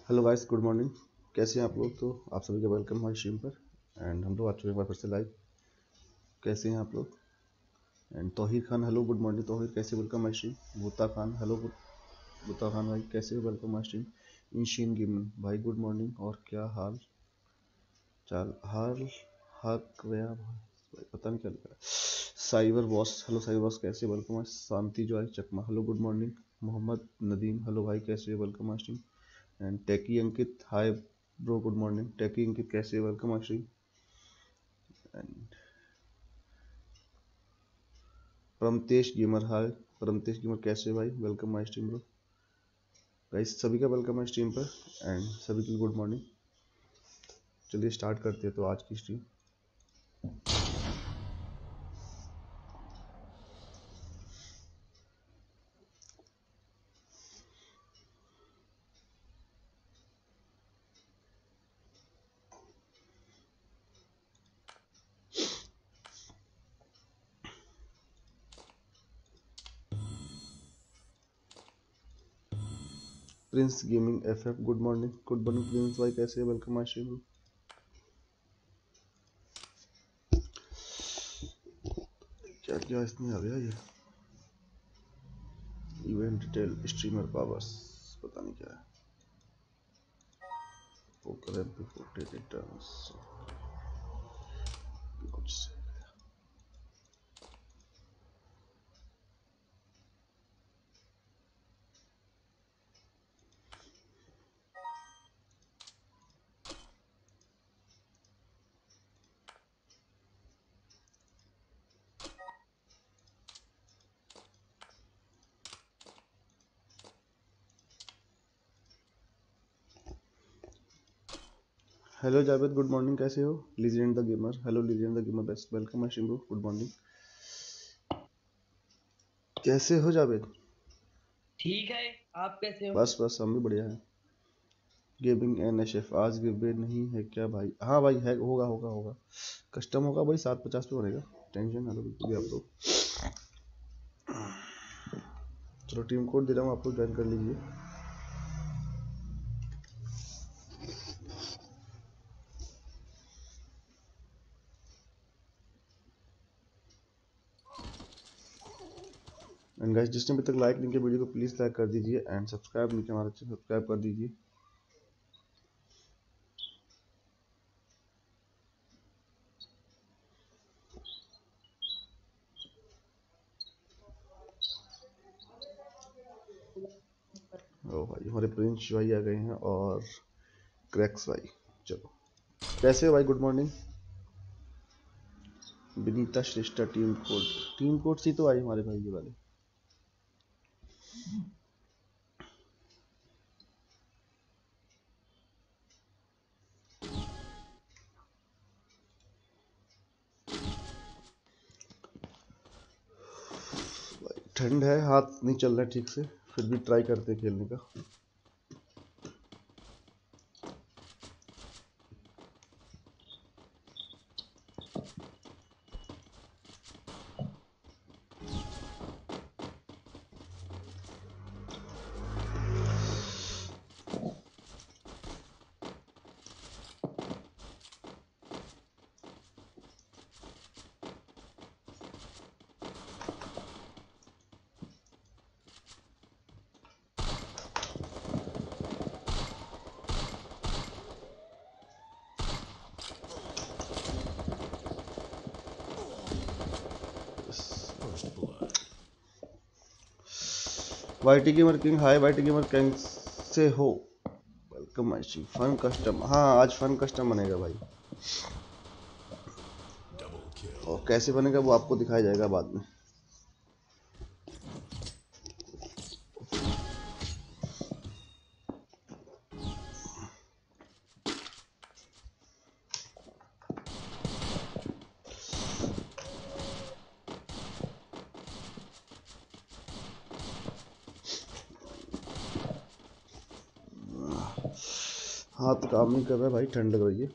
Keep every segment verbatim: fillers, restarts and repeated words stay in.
Hello guys, good morning. कैसे हैं आप लोग? तो आप सभी का वेलकम हमारी स्ट्रीम पर। एंड हम लोग आ चुके हैं एक बार फिर से लाइव। कैसे हैं आप लोग? And Tauhir Khan, hello good morning Tauhir, कैसे? Welcome my stream. Boota Khan, hello Boota Khan भाई, कैसे हो? Welcome my stream. इंशीन गेमन भाई, गुड मॉर्निंग। और क्या हाल चाल? हाल हक गया भाई, पता नहीं क्या लिखा है। Cyber boss, hello cyber boss, कैसे? Welcome. Shanti Joy Chakma, hello good morning. Mohammad Nadeem, hello भाई, कैसे हो? Welcome my stream. And techie Ankit, hi bro, good morning. Techie Ankit, कैसे? वेलकम आश्री। And Paramtesh gamer, hi Paramtesh gamer, कैसे भाई? Welcome my stream bro. Guys सभी का वेलकम है स्ट्रीम पर। एंड सभी की गुड मॉर्निंग। चलिए स्टार्ट करते हैं तो आज की stream. Prince gaming FF, good morning. Good morning Prince भाई, कैसे? Welcome my stream bro. क्या क्या इसमें आ गया? ये इवेंट डिटेल, स्ट्रीमर पावर्स, पता नहीं क्या है। Poker M P forty returns कुछ से। हेलो जावेद, गुड मॉर्निंग, कैसे हो? Legend the gamer, hello legend the gamer, best welcome my stream bro, good morning. कैसे हो जावेद? ठीक है, आप कैसे हो? बस बस हम भी बढ़िया हैं। गेमिंग एनएचएफ, आज गिवे नहीं है क्या भाई? हाँ भाई है, होगा होगा होगा। कस्टम होगा भाई, सात पचास पे बनेगा। टेंशन ना लो बिल्कुल भी आप लोग। चलो टीम कोड दे रहा हूँ, आप लोग ज्वाइन कर लीजिए। एंड गाइस, जिसने अभी तक लाइक नहीं किया वीडियो को प्लीज लाइक कर दीजिए। एंड सब्सक्राइब नहीं किया हमारे चैनल, सब्सक्राइब कर दीजिए। ओ भाई, हमारे प्रिंस भाई आ गए हैं और क्रैक्स भाई। चलो, कैसे हो भाई? Good morning. Vinita Shrestha, team code, team code सी तो आई हमारे भाई ये वाले। ठंड है, हाथ नहीं चल रहा ठीक से, फिर भी ट्राई करते खेलने का। YT gamer king, hi YT gamer king, से हो? वेलकम आशी। फन कस्टम, हाँ आज फन कस्टम बनेगा भाई। और कैसे बनेगा वो आपको दिखाया जाएगा बाद में। हाथ काम नहीं कर रहा भाई, ठंड लग रही है।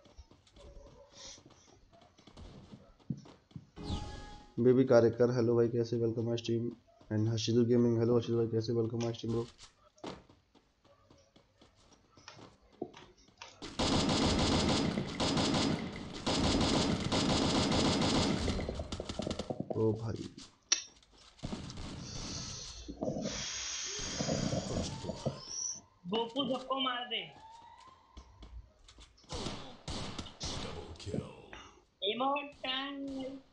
बेबी कार्यकर, हेलो भाई, कैसे? Welcome my stream. And Harshidul gaming, hello Harshidul भाई, कैसे? Welcome my stream bro. ओ भाई गोकू सबको मार दे। इमोर्टल।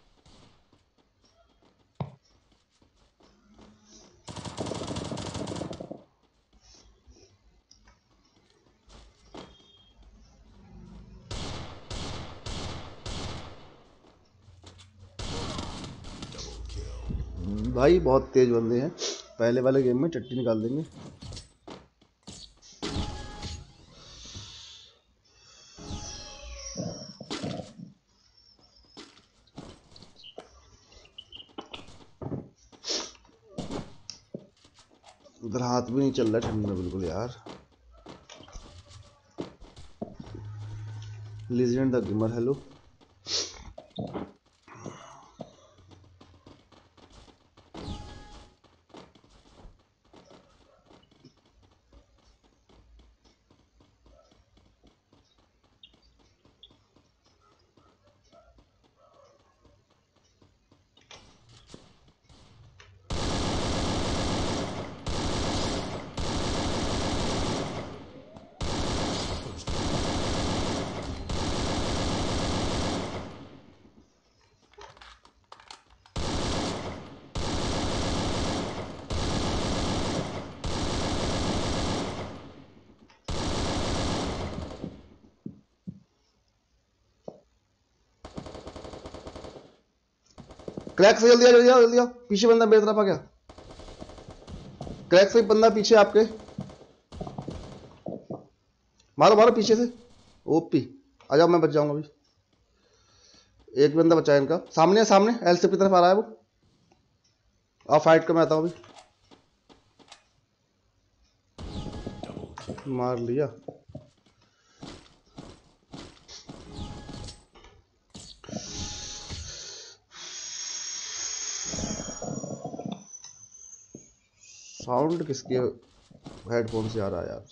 भाई बहुत तेज बंदे हैं, पहले वाले गेम में टट्टी निकाल देंगे। उधर हाथ भी नहीं चल रहा ठंडा बिल्कुल यार। Legend the gamer hello. Crack से जल्दी आ जल्दी आओ जल्दी आओ, पीछे बंदा मेरी तरफ आ गया। क्रैक से बंदा पीछे आपके, मारो मारो पीछे से। ओपी आ जाओ, मैं बच जाऊंगा अभी। एक बंदा बचा है इनका, सामने सामने एल से की तरफ आ रहा है वो। आओ फाइट को मैं आता हूँ अभी। मार लिया। साउंड किसके हेडफोन से आ रहा है यार?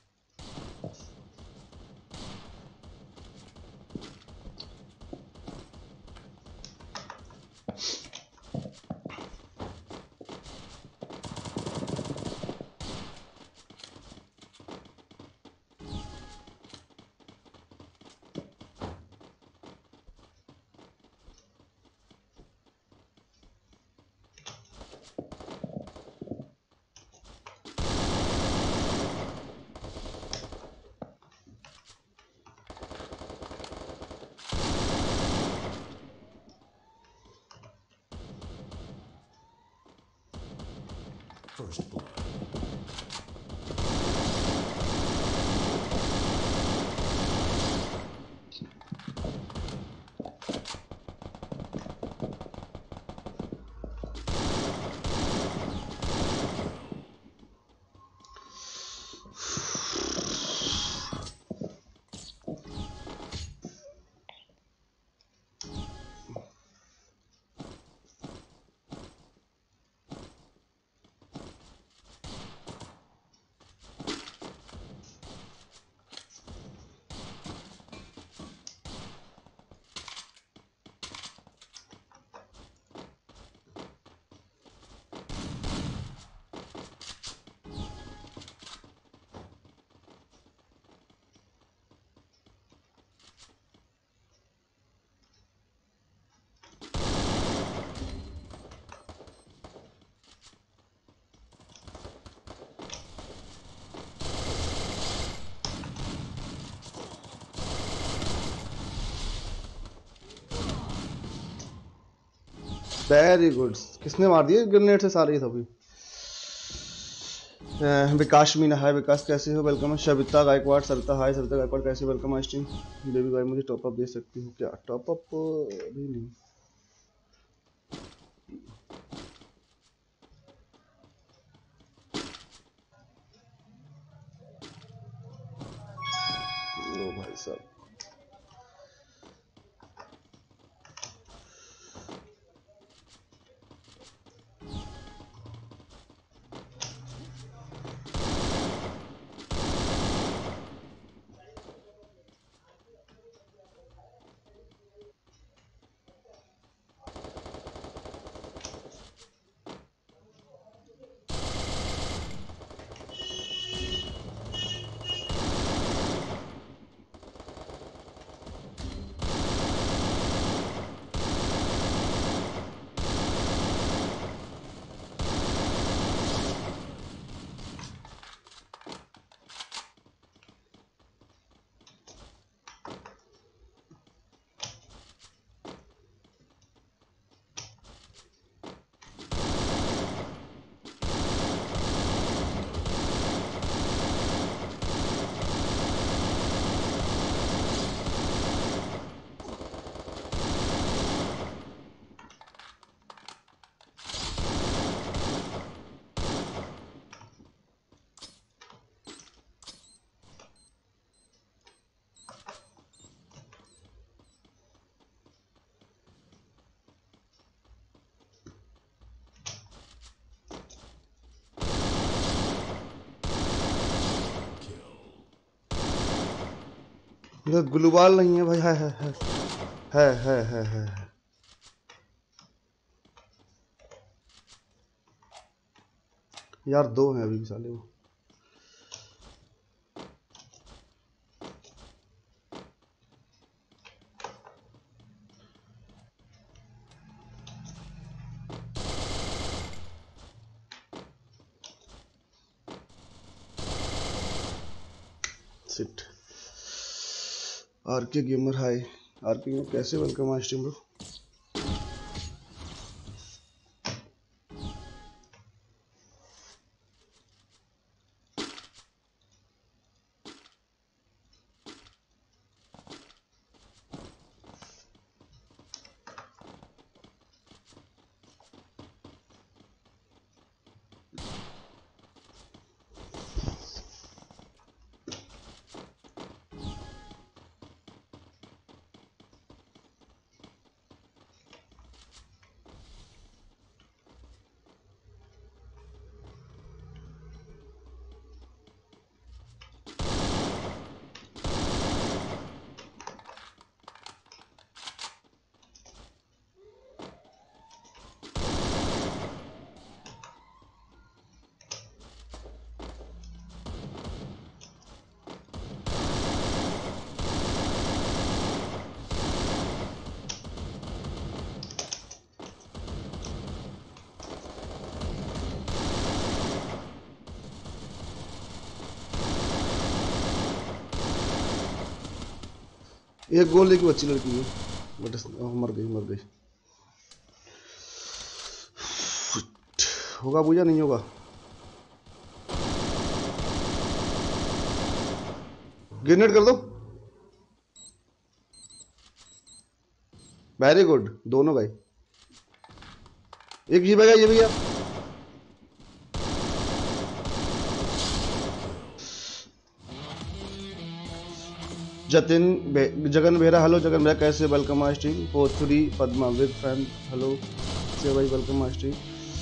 First blood. Very good. किसने मार दिए ग्रेनेड से सारे सभी? विकास मीना हाय विकास कैसे हो? वेलकम। सविता गायकवाड़ सविता हाय सविता गायकवाड़ कैसे? Welcome my stream. बेबी भाई मुझे टॉप अप दे सकती हो क्या? टॉप अप अभी नहीं। लो भाई साहब, ये ग्लोबल नहीं है भाई। है है है है है है है, है। यार दो हैं अभी भी साले वो। Sit. R K gamer hi. R K gamer कैसे? वेलकम आज टीम ब्रो। एक गोल लेके बच्ची लड़की है बट मर गई मर गई। होगा पूजा नहीं होगा। ग्रेनेड कर दो। वेरी गुड दोनों गए। एक ये भैया ये भैया जतिन जगन बेहरा हेलो जगन बेहरा कैसे? वेलकम मास्टरी Pothuri Padma big fan hello से भाई वेलकम मास्टरी।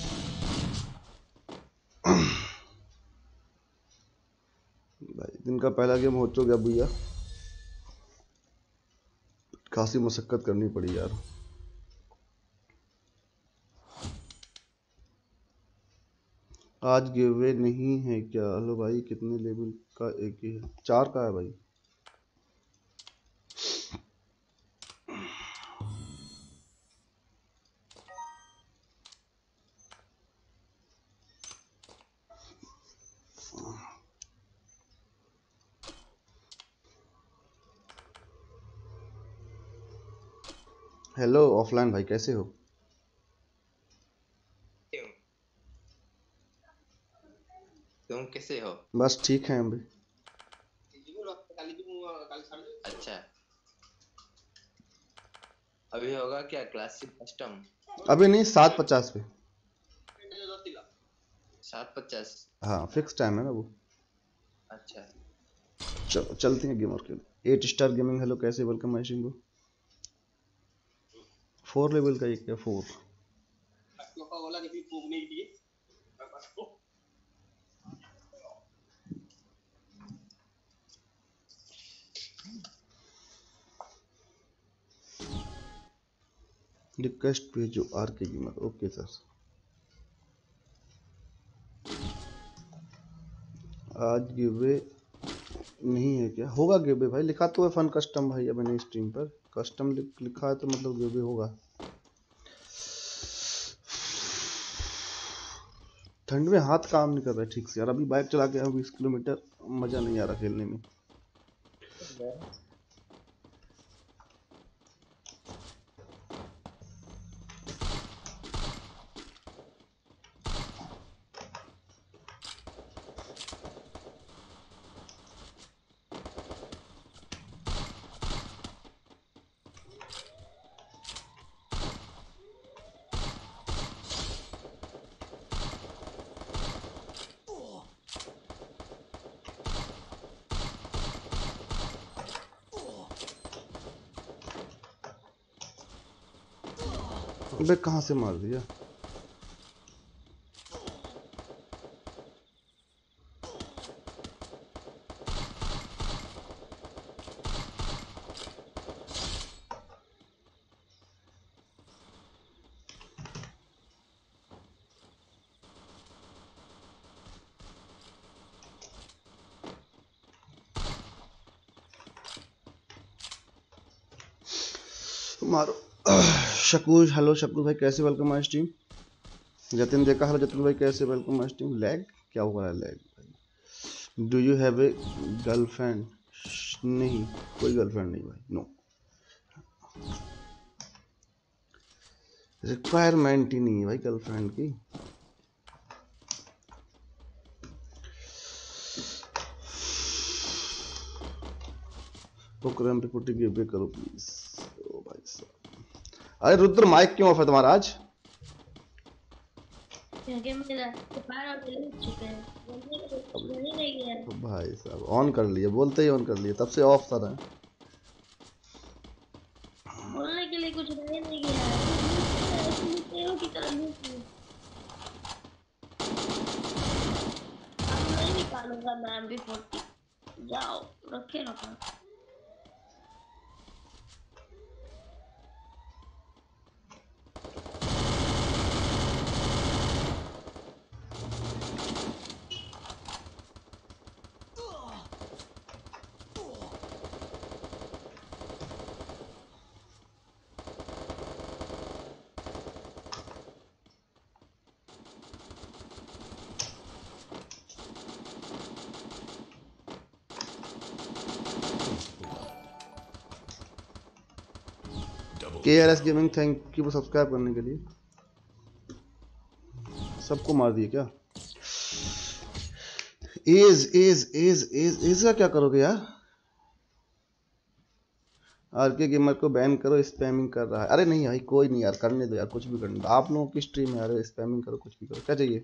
भाई दिन का पहला गेम हो तो गया भैया। खासी मशक्कत करनी पड़ी यार। आज गिवे नहीं है क्या? हेलो भाई कितने लेवल का? एक ही है। चार का है भाई। हेलो ऑफलाइन भाई कैसे हो? तुम कैसे हो? बस ठीक है हम भी। अच्छा अभी होगा क्या क्लासिक कस्टम? अभी नहीं सात पचास पे। सात पचास। हाँ फिक्स टाइम है ना वो। अच्छा चल, चलते हैं गेमर के। एट स्टार गेमिंग हेलो कैसे? वेलकम माय स्ट्रीम को। फोर लेवल का एक क्या? फोर रिक्वेस्ट भेजो R K gamer. Okay sir. आज गिवे नहीं है क्या? होगा गिवे भाई। लिखा तो है फन कस्टम भाई। अब मैंने स्ट्रीम पर कस्टम लिखा है तो मतलब गिवे होगा। ठंड में हाथ काम नहीं कर रहा है ठीक से यार। अभी बाइक चला के बीस किलोमीटर मजा नहीं आ रहा खेलने में। अबे कहाँ से मार दिया? मारो। शकूर, हेलो शकूर भाई कैसे, वेलकम माय स्ट्रीम। जतिन देखा, हेलो जतिन भाई कैसे, वेलकम माय स्ट्रीम। लैग क्या हुआ है लैग भाई? Do you have a girlfriend? नहीं, कोई गर्लफ्रेंड नहीं भाई, नो। रिक्वायरमेंट ही नहीं है भाई गर्लफ्रेंड की। प्रोग्राम पे पुट्टी गिव करो प्लीज। ओ भाई साहब, अरे रुद्र माइक क्यों ऑफ है तुम्हारा आज? क्योंकि मेरा दोपहर और मिल चुके हैं, बोलने के लिए कुछ बोल ही नहीं गया। तो भाई साहब ऑन कर लिए, बोलते ही ऑन कर लिए, तब से ऑफ था ना। बोलने के लिए कुछ रह नहीं गया है। ऐसे लुटेरों की तरह लूट लो। अब नहीं निकालूंगा मैं एम बी फोर्टी। जाओ रखे रखो। K R S gaming thank you subscribe करने के लिए। सबको मार दिए क्या? एज एज एज एज एज का क्या करोगे यार? आर के गेमर को बैन करो, स्पैमिंग कर रहा है। अरे नहीं भाई कोई नहीं यार, करने दो यार, कुछ भी करने दो। आप लोगों की स्ट्रीम है यार, स्पैमिंग करो कुछ भी करो, क्या चाहिए?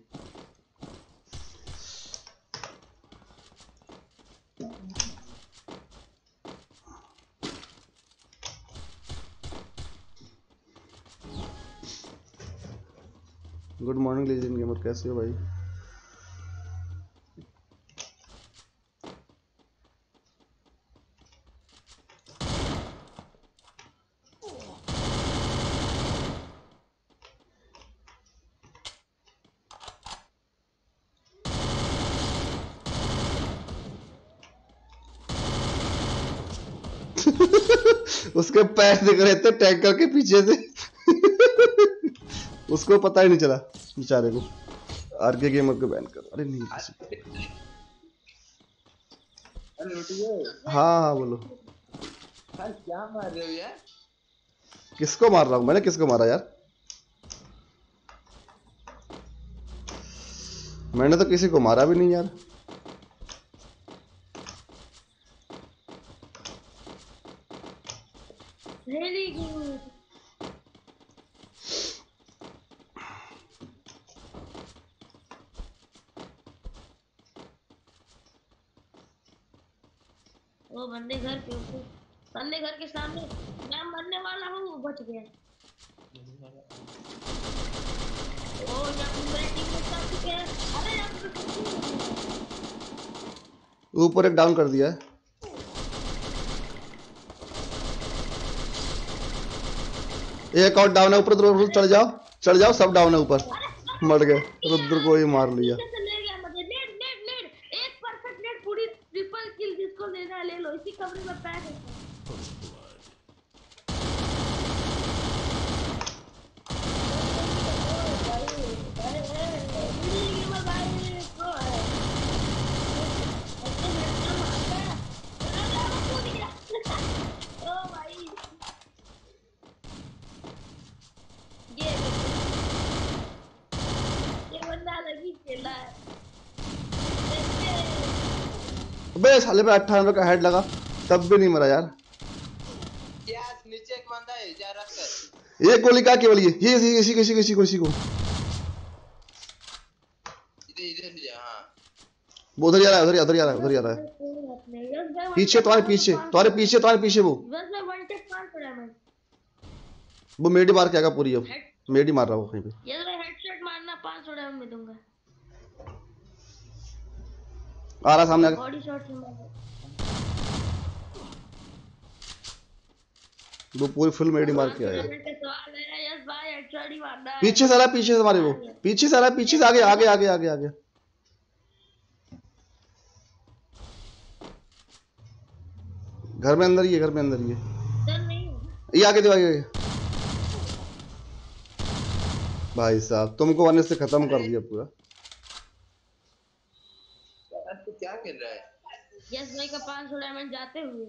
गुड मॉर्निंग लेजेंड गेमर, कैसे हो भाई? उसके पैर दिख रहे थे टैंकर के पीछे से। उसको पता ही नहीं चला बेचारे को। आर के गेमर को बैन कर। अरे नहीं किसी। हाँ हाँ बोलो। क्या मार रहे हो यार? किसको मार रहा हूँ? मैंने किसको मारा यार? मैंने तो किसी को मारा भी नहीं यार। Very good. वो बंदे घर के ऊपर, बंदे घर के सामने। मैं मरने वाला हूँ, वो बच गया। ओ यहाँ मेरे टीम में आ चुके हैं। अरे यहाँ पे कुछ नहीं हो रहा। ऊपर एक डाउन कर दिया है। एक और डाउन है ऊपर, तो चढ़ जाओ चढ़ जाओ, सब डाउन है ऊपर। मर गए, रुद्र को ही मार लिया। पीछे से ले गया मुझे। नेट नेट नेट एक परफेक्ट नेट, पूरी ट्रिपल किल। जिसको लेना है ले लो, इसी कमरे में पैक है। अबे साले पे अट्ठानवे का हेड लगा, तब भी नहीं मरा यार। यार नीचे एक बंदा है, जा रहा है। ये गोली क्या केवल ये ये इसी इसी इसी इसी को इसी को इधर इधर जा। हाँ वो उधर जा रहा है, उधर उधर जा रहा है, उधर जा रहा है। पीछे तुम्हारे पीछे तुम्हारे पीछे तुम्हारे पीछे वो वो मेडी मार के आएगा पूरी। अब मेडी मार रहा हूँ कहीं पे। ये तो हेडशॉट मारना, पाँच सौ डायमंड में दूंगा। आ रहा सामने आगे। बॉडी शॉट से मार। वो पूरी फुल मेडी मार के आएगा। सवाल है यस भाई, हेडशॉट ही मारना है। पीछे से आ रहा है, पीछे से हमारे वो पीछे से आ रहा है, पीछे से आगे आगे आगे आगे आगे। घर में अंदर ही है, घर में अंदर ही है। इधर नहीं ये आगे दे भाई। भाई साहब तुमको आने से खत्म कर दिया पूरा। तू क्या खेल रहा है? यस भाई का पाँच सौ डायमंड जाते हुए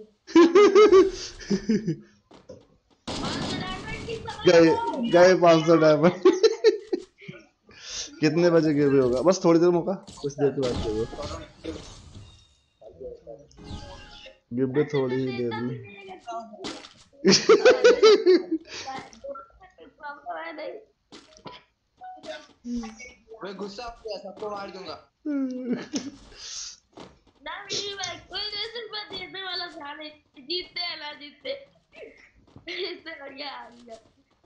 पाँच सौ डायमंड की गए गए पाँच सौ डायमंड। कितने बजे गिर रहे होगा? बस थोड़ी देर मौका, कुछ देर के बाद गिर गिर थोड़ी ही देर में। मैं गुस्सा हो गया, सबको मार दूंगा। ना मेरी भाई कोई रेसिल पर जीतने वाला था नहीं, जीतते हैं ना जीतते इससे बढ़िया आ गया।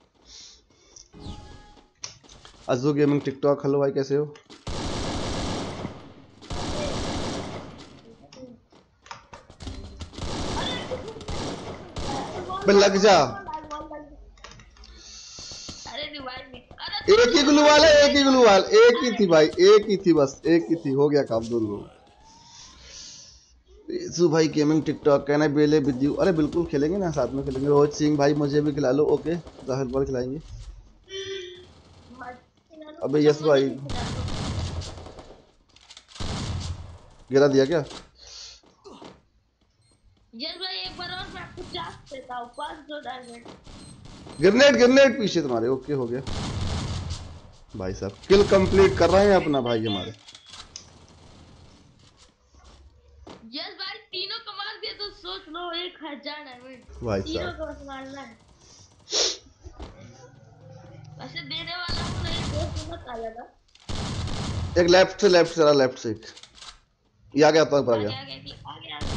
अज़ू गेमिंग टिकटॉक, हेलो भाई कैसे हो? बे लग जा। अरे रिवाइव में एक ही ग्लूवाल है, एक ही ग्लूवाल, एक ही थी भाई, एक ही थी, बस एक ही थी, हो गया काम दोनों। सु भाई गेमिंग टिकटॉक कहना बेले विद यू। अरे बिल्कुल खेलेंगे ना, साथ में खेलेंगे। रोहित सिंह भाई मुझे भी खिला लो। ओके जाहिर बार खिलाएंगे। अबे यस भाई गिरा दिया क्या? यस भाई एक बार और मैं आपको चांस देता हूं, पाँच सौ डायमंड। ग्रेनेड ग्रेनेड पीछे तुम्हारे। ओके हो गया भाई साहब, किल कंप्लीट कर रहे हैं अपना भाई हमारे। यस भाई तीनों को मार दिया तो सोच लो एक हजार डायमंड भाई तीनों साहब को बस मारना है। वैसे देने वाला हूँ नहीं, दोस्त मत आ जाना। एक लेफ्ट से, लेफ्ट से, लेफ्ट से एक ये आ गया, तो आ आगे गया। आगे आगे आगे आगे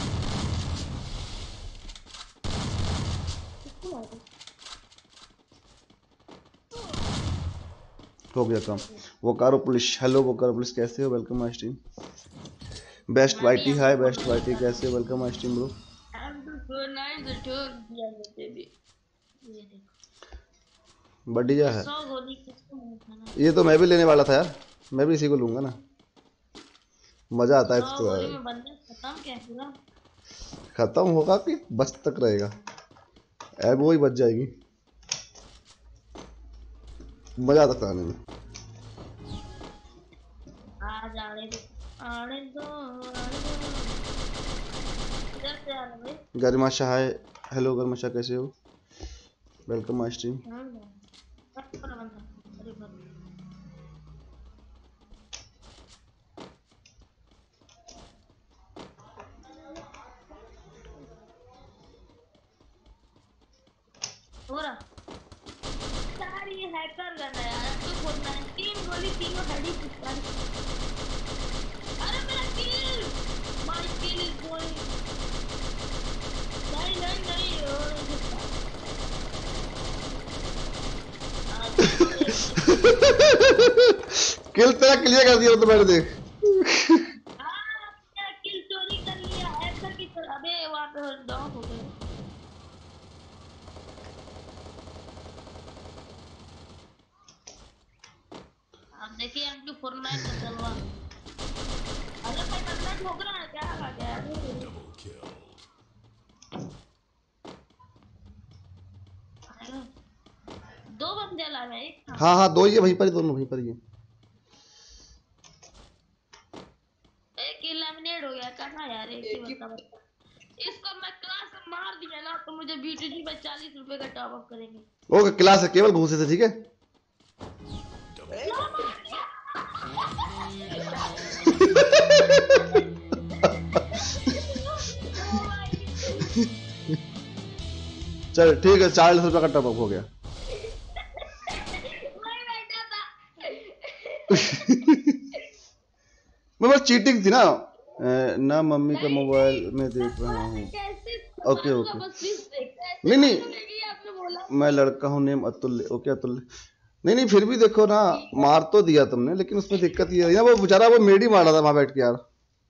हो गया काम। वो कारो पुलिस, हेलो वो कारो पुलिस कैसे हो? Welcome my stream. बेस्ट मैं भी YT, hi M two best YT कैसे हो? Welcome my stream bro. M two four nine से ठोक दिया मुझे भी। ये देखो बढ़िया है। सौ गोली किसको नहीं खाना। ये तो मैं भी लेने वाला था यार, मैं भी इसी को लूंगा ना, मजा आता है सौ तो। गोली में बंदा खत्म क्या पूरा? खत्म होगा कि बच तक रहेगा? ऐब वो ही बच जाएगी, मजा आता खाने में। आज आने दो आने दो आने दो। इधर से आना भाई। गरिमा शाह हाय, हेलो गरिमा शाह कैसे हो? Welcome my stream. हाँ ना बंदा अरे बाप हो रहा सारी हैकर गन है यार। तो बोलना है तीन गोली तीनों हेडी पिस्टल। अरे मेरा kill my kill is going. नहीं नहीं नहीं ओ किल तेरा क्लियर कर दिया तो मैंने, देख। हाँ क्या किल चोरी कर लिया हैकर की तरह। अबे वहाँ पे डाउन हो गए। आप देखिए एम टू फोर नाइन का चलवा। अरे भाई बंदा ठोक रहा है क्या आ गया? अरे दो बंदे ला रहे एक था। हाँ हाँ दो ही है, वहीं पर ही, दोनों वहीं पर ही है। एक एलिमिनेट हो गया कहाँ यार? एक ही बंदा बचा। इसको मैं क्लास में मार दिया ना तो मुझे बीटीजी में चालीस रुपए का टॉप अप करेंगे। ओके क्लास है, केवल घूसे से, ठीक है। चल ठीक है, चालीस रुपए का टॉप अप हो गया। मैं बैठा था। मैं बस चीटिंग थी ना। ना मम्मी का मोबाइल में देख रहा हूँ। ओके ओके नहीं नहीं, मैं लड़का हूँ, नेम अतुल्य। ओके अतुल्य। नहीं नहीं फिर भी देखो ना, मार तो दिया तुमने, लेकिन उसमें दिक्कत ये है ना, वो बेचारा वो मेड ही मार रहा था वहां बैठ के यार।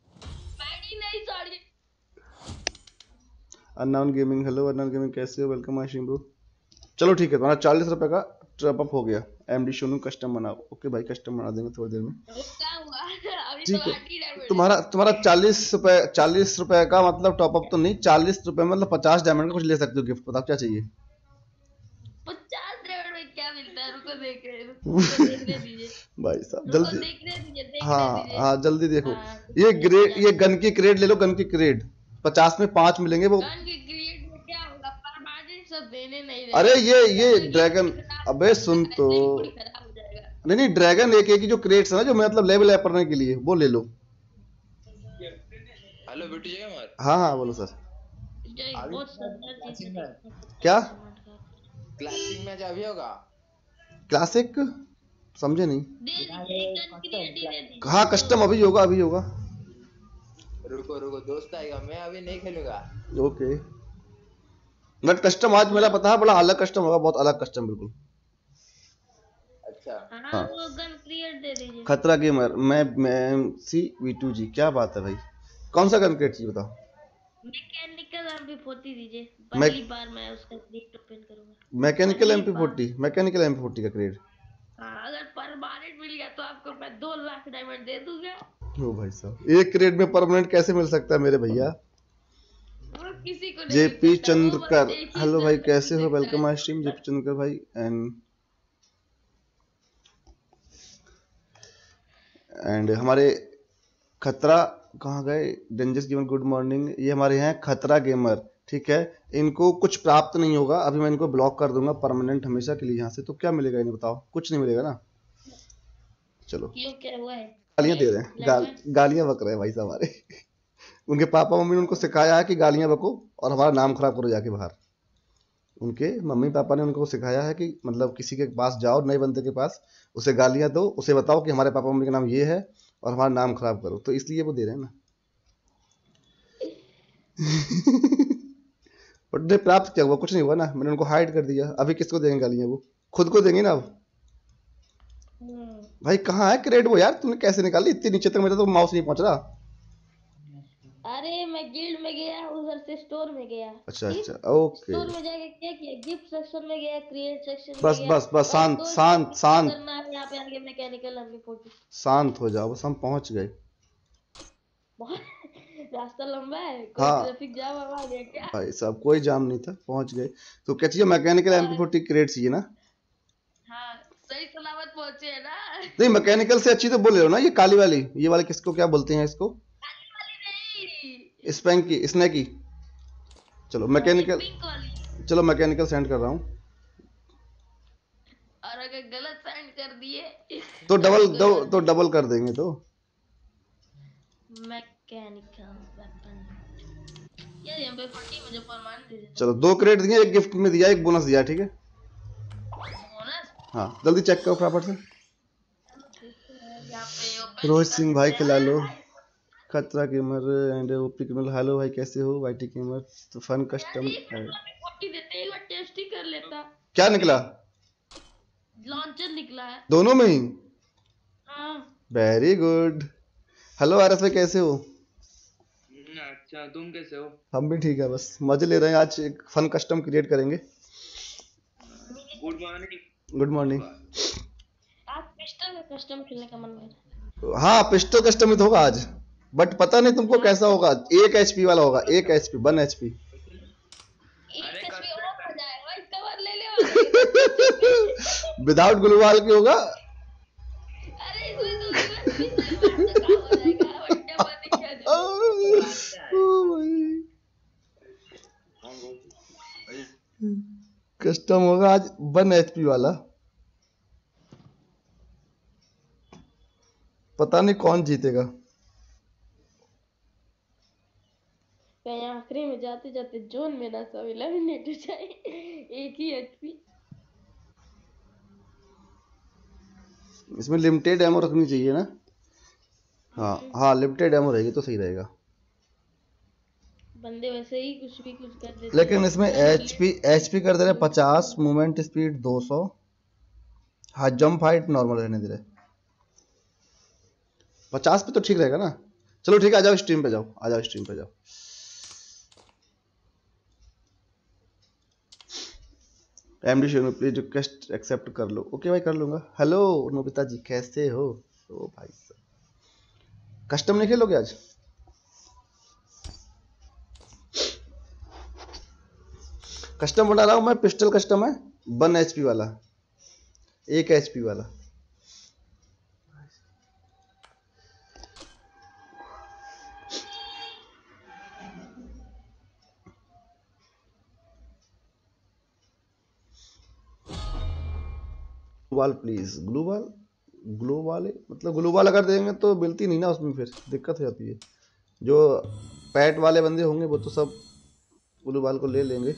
Unknown gaming, hello unknown gaming कैसे हो? Welcome my stream bro. चलो ठीक है, तुम्हारा चालीस रुपए का ट्रप अप हो गया। एमडी सोनू कस्टम बनाओ। ओके भाई कस्टम बना देंगे थोड़ी देर में। ठीक है, तुम्हारा तुम्हारा चालीस रुपए, चालीस रुपए का मतलब टॉप अप तो नहीं, चालीस रुपए मतलब पचास डायमंड का कुछ ले सकते हो गिफ्ट। बताओ क्या चाहिए? पचास रेड में क्या मिलता है? रुको देख रहे रुको देखने दीजिए भाई साहब रुको जल्दी। देखने दीजिए देखने हाँ दीजिए हाँ जल्दी देखो। हाँ ये कुछ ग्रेड, नहीं ये गन की क्रेड ले लो, गन की क्रेड पचास में पांच मिलेंगे वो। गन की क्रिएट में क्या होगा? परमानेंट सब देने नहीं अरे देगा। ये ये मतलब ये ड्रैगन, बॉडी खराब हो अबे जाएगा, सुन तो, ऐसे ही बॉडी खराब हो जाएगा। नहीं नहीं ड्रैगन एक एक की जो क्रेड्स है ना, जो मतलब लेवल अप करने के लिए, वो ले लो। हेलो बिट्टू गेमर, हाँ हाँ बोलो सर। जो बहुत सुंदर चीज है। क्या क्लासिक मैच अभी होगा? क्लासिक समझे नहीं। दे दीजिए गन क्रिएट ही दे दीजिए। हाँ कस्टम अभी होगा, अभी होगा। रुको रुको दोस्त आएगा, मैं अभी नहीं खेलूंगा। ओके बट कस्टम आज मेरा पता है बड़ा अलग कस्टम होगा, बहुत अलग कस्टम बिल्कुल। अच्छा हाँ हाँ। वो गन क्रिएट दे दीजिए। खतरा गेमर, मैं मैं सी वी टू जी, क्या बात है भाई, कौन सा गन क्रिएट चाहिए बताओ। मैकेनिकल एम पी फोर्टी दीजिए, मैं- पहली बार मैं उसका क्रिएट ओपन करूंगा। Mechanical M P forty, mechanical M P forty का क्रेड। हाँ, अगर परमानेंट मिल गया तो आपको मैं दो लाख डायमंड दे दूंगा। ओ भाई साहब एक क्रेड में परमानेंट कैसे मिल सकता है मेरे भैया। वो किसी को नहीं जेपी मिल सकता, वो बस चंद्रकर, एक ही हेलो भाई इंसान कैसे मिल हो, सकता वेलकम है। माय स्ट्रीम जेपी चंद्रकर भाई। एंड एंड हमारे खतरा कहाँ गए, डेंजरस गेमर गुड मॉर्निंग, ये हमारे हैं खतरा गेमर, ठीक है। इनको कुछ प्राप्त नहीं होगा, अभी मैं इनको ब्लॉक कर दूंगा परमानेंट हमेशा के लिए यहाँ से। तो क्या मिलेगा इन्हें बताओ, कुछ नहीं मिलेगा ना। चलो क्यों क्या हुआ है? गालियां दे रहे हैं, गाल गालियां बक रहे हैं भाई साहब हमारे। उनके पापा मम्मी ने उनको सिखाया है कि गालियां बको और हमारा नाम खराब करो जाके बाहर। उनके मम्मी पापा ने उनको सिखाया है कि मतलब किसी के पास जाओ, नए बंदे के पास, उसे गालियां दो, उसे बताओ कि हमारे पापा मम्मी का नाम ये है और हमारा नाम खराब करो, तो इसलिए वो दे रहे हैं ना। बट उन्हें प्राप्त क्या हुआ, कुछ नहीं हुआ ना, मैंने उनको हाइड कर दिया। अभी किसको देंगे गालियां, वो खुद को देंगे ना अब। भाई कहाँ है क्रेड वो यार, तूने कैसे निकाली इतनी नीचे तक, मेरा तो माउस नहीं पहुंच रहा। अरे मैं गिल्ड में गया, उधर से स्टोर में गया। अच्छा ठीक? अच्छा ओके। स्टोर में जाके क्या किया, गिफ्ट सेक्शन में गया, क्रिएट सेक्शन में बस गया। बस बस और शांत दो शांत स्टेप शांत करना है, यहाँ पे आगे मैकेनिकल एम पी फोर्टी। शांत हो जाओ, बस हम पहुंच गए। रास्ता लंबा है, कोई हाँ ट्रैफिक जाम आ गया क्या? भाई साहब कोई जाम नहीं था, पहुंच गए। तो क्या चाहिए, mechanical M P forty crate चाहिए ना। हाँ सही सलामत पहुंचे है ना। नहीं मैकेनिकल से अच्छी तो बोल रहे हो ना, ये काली वाली, ये वाली किसको क्या बोलते हैं इसको, काली वाली नहीं, स्पैंक की, स्नैकी। चलो मैकेनिकल, पिंक वाली। चलो मैकेनिकल सेंड कर रहा हूँ। और अगर गलत साइड कर दिए तो डबल दो, तो डबल कर देंगे तो। मैकेनिकल वेपन ये एम पी फोर्टी मुझे परमानेंट दे देता। चलो दो क्रेड दिए, एक गिफ्ट में दिया, एक बोनस दिया, ठीक है। बोनस हाँ जल्दी चेक करो फटाफट से। यहाँ पे open रोहित कर सिंह भाई देते खिला हैं। लो, खतरा gamer and OP gamer, hello भाई कैसे हो, वाईटी गेमर, तो फन कस्टम यार, ये फोर्टी देते हैं, एक बार टेस्ट ही कर लेता। क्या निकला, लॉन्चर निकला है। दोनों में ही। हाँ वेरी गुड। हेलो आरएस भाई कैसे हो। अच्छा तुम कैसे हो? हम भी ठीक है, बस मजे ले रहे हैं, आज एक फन कस्टम क्रिएट करेंगे। Good morning. Good morning. आज पिस्टल का कस्टम खेलने का मन कर। हाँ पिस्टल कस्टम ही तो होगा आज, बट पता नहीं तुमको कैसा होगा। एक एचपी वाला होगा, एक एचपी, वन एचपी। एक एचपी ऑफ हो जाएगा, इसका बार ले ले। विदाउट ग्लूवाल की होगा। अरे इसमें तो बस पिस्टल मार तो काम हो जाएगा, वंडे पर दिखा दे। ओ भाई कस्टम होगा आज वन एचपी वाला, पता नहीं कौन जीतेगा। कहीं आखिरी में जाते जाते जोन में ना सब एलिमिनेट हो जाए। एक ही एचपी। इसमें लिमिटेड एमो रखनी चाहिए ना। हाँ हाँ लिमिटेड एमो रहेगी तो सही रहेगा। बंदे वैसे ही कुछ भी कुछ कर देते लेकिन हैं। इसमें एचपी एचपी कर दे रहे पचास, मूवमेंट स्पीड दो सौ, हाँ जंप हाइट नॉर्मल रहने दे रहे। पचास पे तो ठीक रहेगा ना। चलो ठीक है, आ जाओ स्ट्रीम पे जाओ, आ जाओ स्ट्रीम पे जाओ। एमडी शो में प्लीज रिक्वेस्ट एक्सेप्ट कर लो। ओके भाई कर लूंगा। हेलो नोबिता जी कैसे हो। ओ भाई साहब कस्टम नहीं खेलोगे आज। कस्टम बना रहा हूं मैं, पिस्टल कस्टम है। वन एचपी वाला, एक एचपी वाला। ग्लोबल प्लीज, ग्लोबल ग्लोबल मतलब ग्लोबल अगर देंगे तो मिलती नहीं ना, उसमें फिर दिक्कत हो जाती है। जो पैट वाले बंदे होंगे वो तो सब ग्लोबल को ले लेंगे।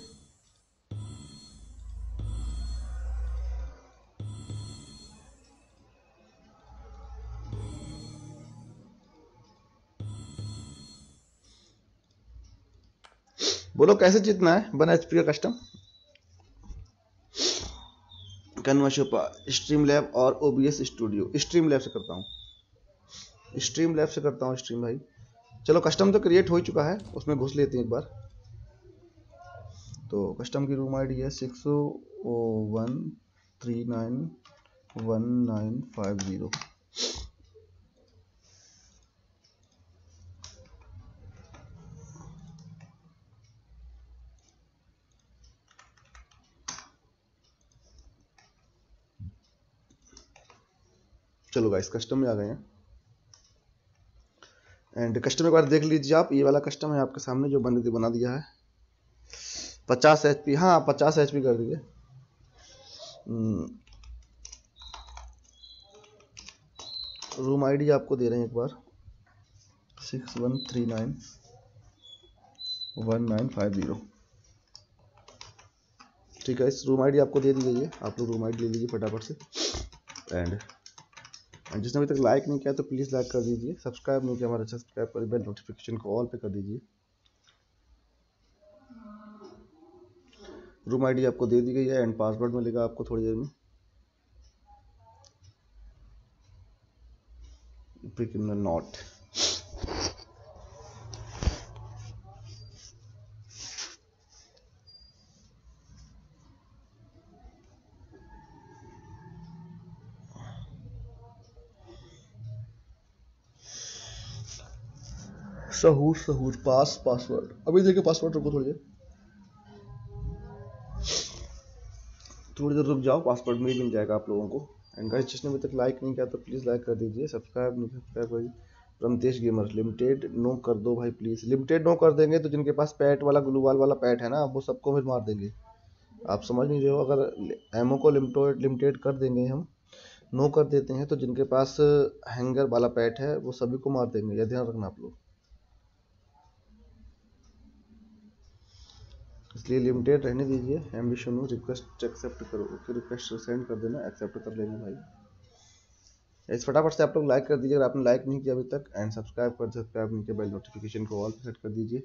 बोलो कैसे जीतना है वन एचपी का कस्टम? कन्वर्शन स्ट्रीम लैब और ओबीएस स्टूडियो। स्ट्रीम लैब से करता हूँ, स्ट्रीम लैब से करता हूँ स्ट्रीम भाई। चलो कस्टम तो क्रिएट हो चुका है, उसमें घुस लेते हैं एक बार। तो कस्टम की रूम आईडी है six O one three nine one nine five zero. चलो गाइस कस्टम में आ गए हैं एंड कस्टम एक बार देख लीजिए आप। ये वाला कस्टम है आपके सामने जो बंदे बना दिया है पचास एच पी। हाँ पचास एच पी कर दीजिए। रूम आईडी आपको दे रहे हैं एक बार six one three nine one nine five zero. ठीक है, इस रूम आईडी आपको दे दी गई है, आप लोग रूम आईडी ले लीजिए फटाफट से। एंड जिसने अभी तक लाइक नहीं किया तो प्लीज़ लाइक कर दीजिए, सब्सक्राइब नहीं किया हमारा सब्सक्राइब कर, बेल नोटिफिकेशन को ऑल पे कर दीजिए। रूम आईडी आपको दे दी गई है एंड पासवर्ड मिलेगा आपको थोड़ी देर में। Criminal not. सहूर सहूर पास पासवर्ड अभी देखिए पासवर्ड रुको थोड़ी देर, थोड़ी देर रुक जाओ, पासवर्ड में ही मिल जाएगा आप लोगों को। एंड गाइस जिसने अभी तक लाइक नहीं किया तो प्लीज़ लाइक कर दीजिए, सब्सक्राइब नहीं सब्सक्राइब करिए। रमतेश गेमर लिमिटेड नो कर दो भाई प्लीज़। लिमिटेड नो कर देंगे तो जिनके पास पैट वाला ग्लूवाल वाला पैट है ना वो सबको फिर मार देंगे। आप समझ नहीं रहे हो, अगर एमओ को लिमिटेड लिमिटेड कर देंगे हम, नो कर देते हैं तो जिनके पास हैंगर वाला पैट है वो सभी को मार देंगे, यह ध्यान रखना आप लोग। इसलिए लिमिटेड रहने दीजिए। एम्बिशन हो रिक्वेस्ट एक्सेप्ट करो, ओके रिक्वेस्ट सेंड कर देना, एक्सेप्ट कर लेंगे भाई। इस फटाफट से आप लोग लाइक कर दीजिए अगर आपने लाइक नहीं किया अभी तक, एंड सब्सक्राइब कर सब्सक्राइब नहीं किया बेल नोटिफिकेशन को ऑल पे सेट कर दीजिए।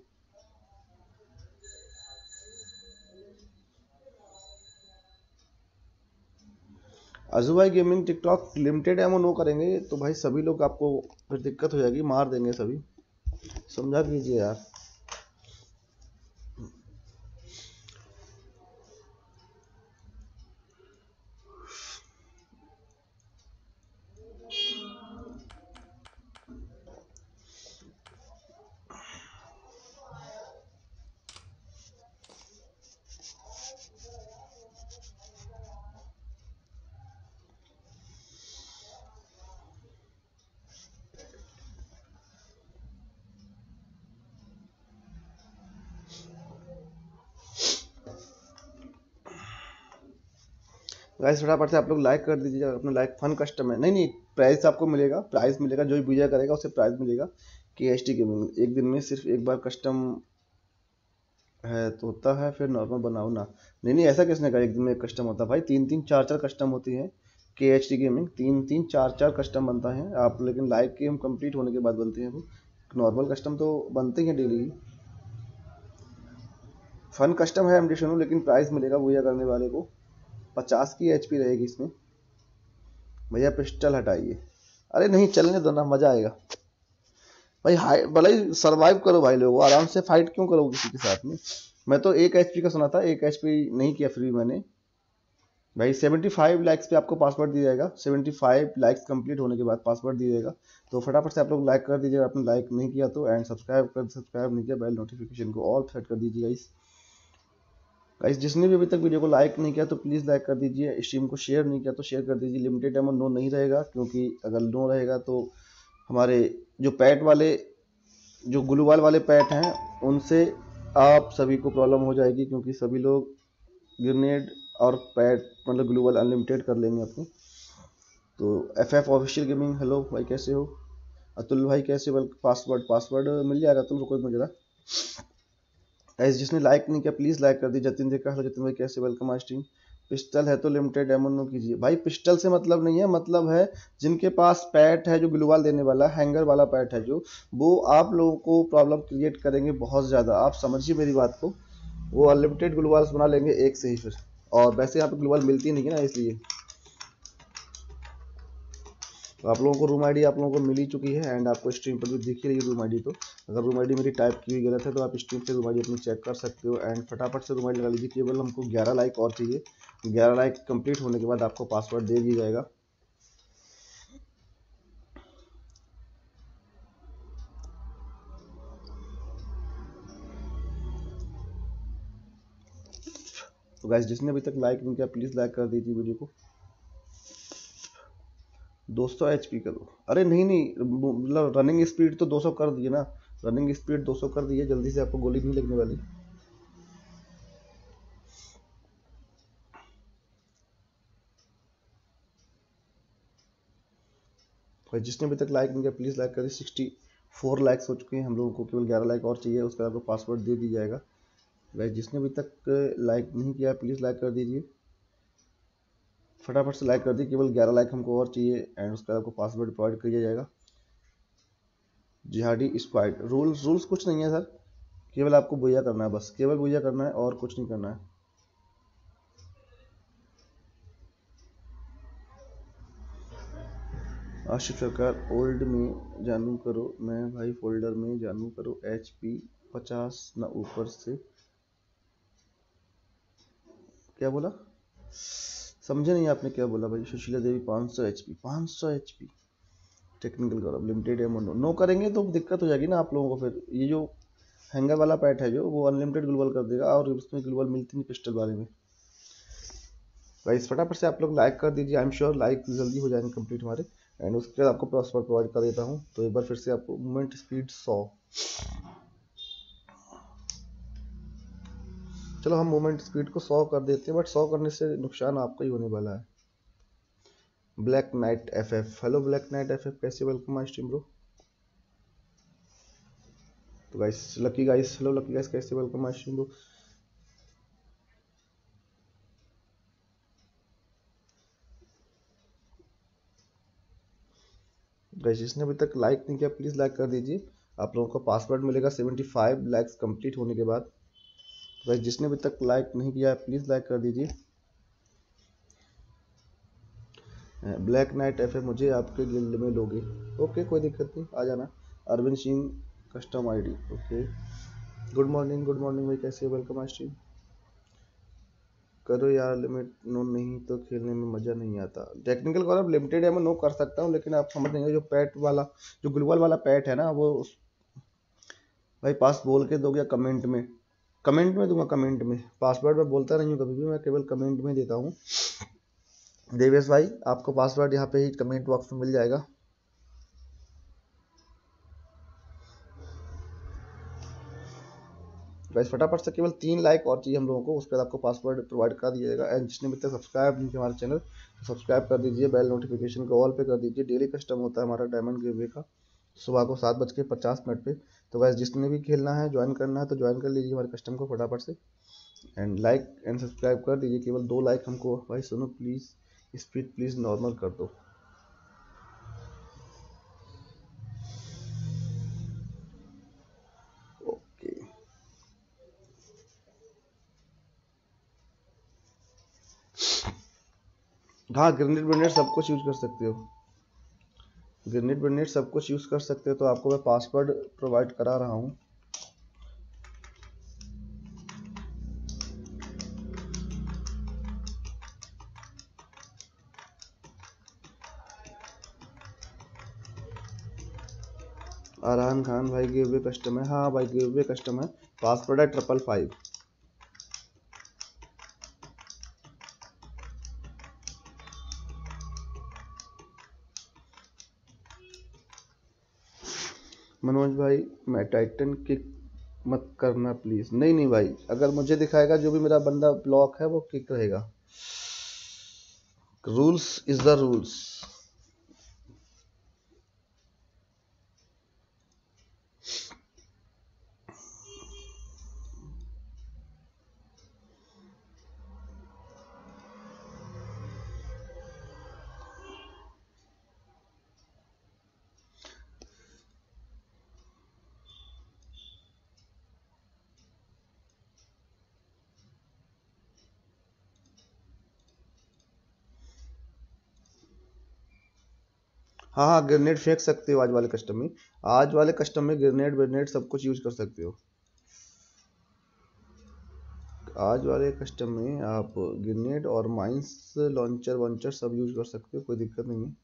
अजू भाई gaming TikTok limited ammo no करेंगे तो भाई सभी लोग आपको फिर दिक्कत हो जाएगी, मार देंगे सभी, समझा कीजिए यार। गाइस फटाफट से आप लोग लाइक कर दीजिए अपना लाइक। फन कस्टम है, नहीं नहीं प्राइस आपको मिलेगा, प्राइस मिलेगा जो भी विजय करेगा उसे प्राइस मिलेगा कि एच टी गेमिंग। एक दिन में सिर्फ एक बार कस्टम है तो होता है, फिर नॉर्मल बनाओ ना। नहीं नहीं ऐसा किसने कहा एक दिन में एक कस्टम होता है भाई, तीन तीन चार चार कस्टम होती है के एच टी गेमिंग, तीन तीन चार चार कस्टम बनता है आप, लेकिन लाइव गेम कंप्लीट होने के बाद बनते हैं वो। नॉर्मल कस्टम तो बनते हैं डेली। फन कस्टम है एमडी लेकिन प्राइस मिलेगा विजय करने वाले को, पचास की एचपी रहेगी इसमें। भैया पिस्टल हटाइए, अरे नहीं चलने दो ना, मजा आएगा भाई। हाई भले ही सर्वाइव करो भाई, लोगों आराम से फाइट क्यों करो किसी के साथ में। मैं तो एक एचपी का सुना था, एक एचपी नहीं किया फ्री मैंने भाई। पचहत्तर लाइक्स पे आपको पासवर्ड दिया जाएगा, पचहत्तर लाइक्स कंप्लीट होने के बाद पासवर्ड दिया जाएगा। तो फटाफट से आप लोग लाइक कर दीजिए आपने लाइक नहीं किया तो, एंड सब्सक्राइब कर सब्सक्राइब नहीं किया बेल नोटिफिकेशन को ऑल सेट कर दीजिए गाइस। गाइस जिसने भी अभी तक वीडियो को लाइक नहीं किया तो प्लीज़ लाइक कर दीजिए, स्ट्रीम को शेयर नहीं किया तो शेयर कर दीजिए। लिमिटेड एमो नो नहीं रहेगा, क्योंकि अगर नो रहेगा तो हमारे जो पैट वाले जो ग्लूवाल वाले पैट हैं उनसे आप सभी को प्रॉब्लम हो जाएगी, क्योंकि सभी लोग ग्रेनेड और पैट मतलब ग्लूवाल अनलिमिटेड कर लेंगे अपने। तो F F official gaming, hello भाई कैसे हो? अतुल भाई कैसे? वेल पासवर्ड पासवर्ड मिल जाएगा अतुल, रुको मुझे जरा। गाइस जिसने लाइक नहीं किया प्लीज़ लाइक कर दीजिए। जतिन देखा, हेलो जतिन भाई कैसे? Welcome stream. पिस्टल है तो लिमिटेड एमो नो कीजिए भाई। पिस्टल से मतलब नहीं है, मतलब है जिनके पास पैट है जो ग्लूवाल देने वाला हैंगर वाला पैट है जो, वो आप लोगों को प्रॉब्लम क्रिएट करेंगे बहुत ज़्यादा। आप समझिए मेरी बात को, वो अनलिमिटेड ग्लूवाल्स बना लेंगे एक से ही फिर, और वैसे यहाँ पे ग्लूवाल मिलती नहीं है ना, इसलिए तो आप लोगों को रूम आईडी आप लोगों को मिल ही चुकी है एंड आपको स्ट्रीम पर भी दिख ही रही है रूम आईडी। तो अगर रूम आईडी मेरी टाइप की हुई गलत है तो आप स्ट्रीम से रूम आईडी अपनी चेक कर सकते हो एंड फटाफट से रूम आईडी लगा लीजिए। केवल हमको ग्यारह लाइक और चाहिए, ग्यारह लाइक कंप्लीट होने के बाद आपको पासवर्ड दे दिया जाएगा। तो गाइस जिसने अभी तक लाइक नहीं किया प्लीज़ लाइक कर दीजिए वीडियो को। दो सौ एचपी करो, अरे नहीं नहीं मतलब रनिंग स्पीड तो दो सौ कर दिए ना, रनिंग स्पीड दो सौ कर दिए, जल्दी से आपको गोली नहीं लगने वाली। भाई जिसने अभी तक लाइक नहीं किया प्लीज़ लाइक करिए। सिक्सटी फोर लाइक्स हो चुके हैं हम लोगों को, केवल ग्यारह लाइक और चाहिए, उसके बाद आपको पासवर्ड दे दी जाएगा। भाई जिसने अभी तक लाइक नहीं किया प्लीज़ लाइक कर दीजिए, फटाफट से लाइक कर दीजिए। केवल ग्यारह लाइक हमको और चाहिए एंड उसके बाद आपको पासवर्ड प्रोवाइड किया जाएगा। जिहादी स्क्वाड रूल्स रूल्स कुछ नहीं है सर, केवल आपको बुया करना है, बस केवल बुया करना है और कुछ नहीं करना है। आशिफ सरकार ओल्ड में जानू करो, मैं भाई फोल्डर में जानू करो। एच पी पचास ना ऊपर से, क्या बोला समझे नहीं आपने, क्या बोला भाई? सुशीला देवी पाँच सौ एच पी, पाँच सौ H P technical Gaurav limited एमो नो नो करेंगे तो दिक्कत हो जाएगी ना आप लोगों को। फिर ये जो हैंगर वाला पैट है जो, वो अनलिमिटेड ग्लूवाल कर देगा और उसमें ग्लूवाल मिलती नहीं पिस्टल वाले में। गाइस फटाफट से आप लोग लाइक कर दीजिए, आई एम श्योर लाइक जल्दी हो जाएंगे कंप्लीट हमारे एंड उसके बाद आपको पासवर्ड प्रोवाइड कर देता हूँ। तो एक बार फिर से आपको मूवमेंट स्पीड सौ, चलो हम मूवमेंट स्पीड को सौ कर देते हैं, बट सौ करने से नुकसान आपका ही होने वाला है। Black knight F F, hello black knight F F कैसे? Welcome my stream bro. तो guys lucky guys, hello lucky guys कैसे? Welcome my stream bro. Guys जिसने अभी तक लाइक नहीं किया प्लीज लाइक कर दीजिए, आप लोगों को पासवर्ड मिलेगा पचहत्तर लाइक्स कंप्लीट होने के बाद। गाइस जिसने अभी तक लाइक नहीं किया प्लीज लाइक कर दीजिए। ब्लैक नाइट एफ एफ मुझे आपके गिल्ड में लोगे? ओके कोई दिक्कत नहीं, आ जाना। Arvind Singh custom ID, okay good morning good morning भाई कैसे? वेलकम स्ट्रीम करो यार, लिमिट नो नहीं तो खेलने में मज़ा नहीं आता। टेक्निकल गौरव लिमिटेड है मैं नो कर सकता हूँ, लेकिन आप समझ नहीं, जो पैट वाला जो ग्लूवाल वाला पैट है ना, वो भाई पास बोल के दोगे या कमेंट में? कमेंट में दूंगा, कमेंट में। पासवर्ड मैं बोलता नहीं हूँ कभी भी, मैं केवल कमेंट में देता हूँ। देवेश भाई आपको पासवर्ड यहाँ पे ही कमेंट बॉक्स में मिल जाएगा। गाइस फटाफट से केवल तीन लाइक और चाहिए हम लोगों को, उसके बाद आपको पासवर्ड प्रोवाइड कर दिया जाएगा। एंड जिसने अभी तक सब्सक्राइब नहीं किया हमारे चैनल तो सब्सक्राइब कर दीजिए, बेल नोटिफिकेशन को ऑल पे कर दीजिए। डेली कस्टम होता है हमारा डायमंड गिवअवे का, सुबह को सात बज के पचास मिनट पे। तो गाइस जिसने भी खेलना है ज्वाइन करना है तो ज्वाइन कर लीजिए हमारे कस्टम को फटाफट से एंड लाइक एंड सब्सक्राइब कर दीजिए। केवल दो लाइक हमको। भाई सुनो प्लीज़ स्पीड प्लीज़ नॉर्मल कर दो। ओके हाँ ग्रेनेड ब्रेनेड सब कुछ यूज कर सकते हो, ग्रेनेड ब्रेनेड सब कुछ यूज कर सकते हो। तो आपको मैं पासवर्ड प्रोवाइड करा रहा हूँ। आरान खान भाई गिवअवे कस्टम है, हाँ भाई गिवअवे कस्टम है, पासवर्ड है ट्रिपल फाइव। मनोज भाई मैं टाइटन किक मत करना प्लीज। नहीं नहीं भाई, अगर मुझे दिखाएगा जो भी मेरा बंदा ब्लॉक है वो किक रहेगा। Rules is the rules. हाँ हाँ, ग्रेनेड फेंक सकते हो आज वाले कस्टम में। आज वाले कस्टम में ग्रेनेड ग्रेनेड सब कुछ यूज कर सकते हो। आज वाले कस्टम में आप ग्रेनेड और माइंस लॉन्चर वॉन्चर सब यूज कर सकते हो, कोई दिक्कत नहीं है।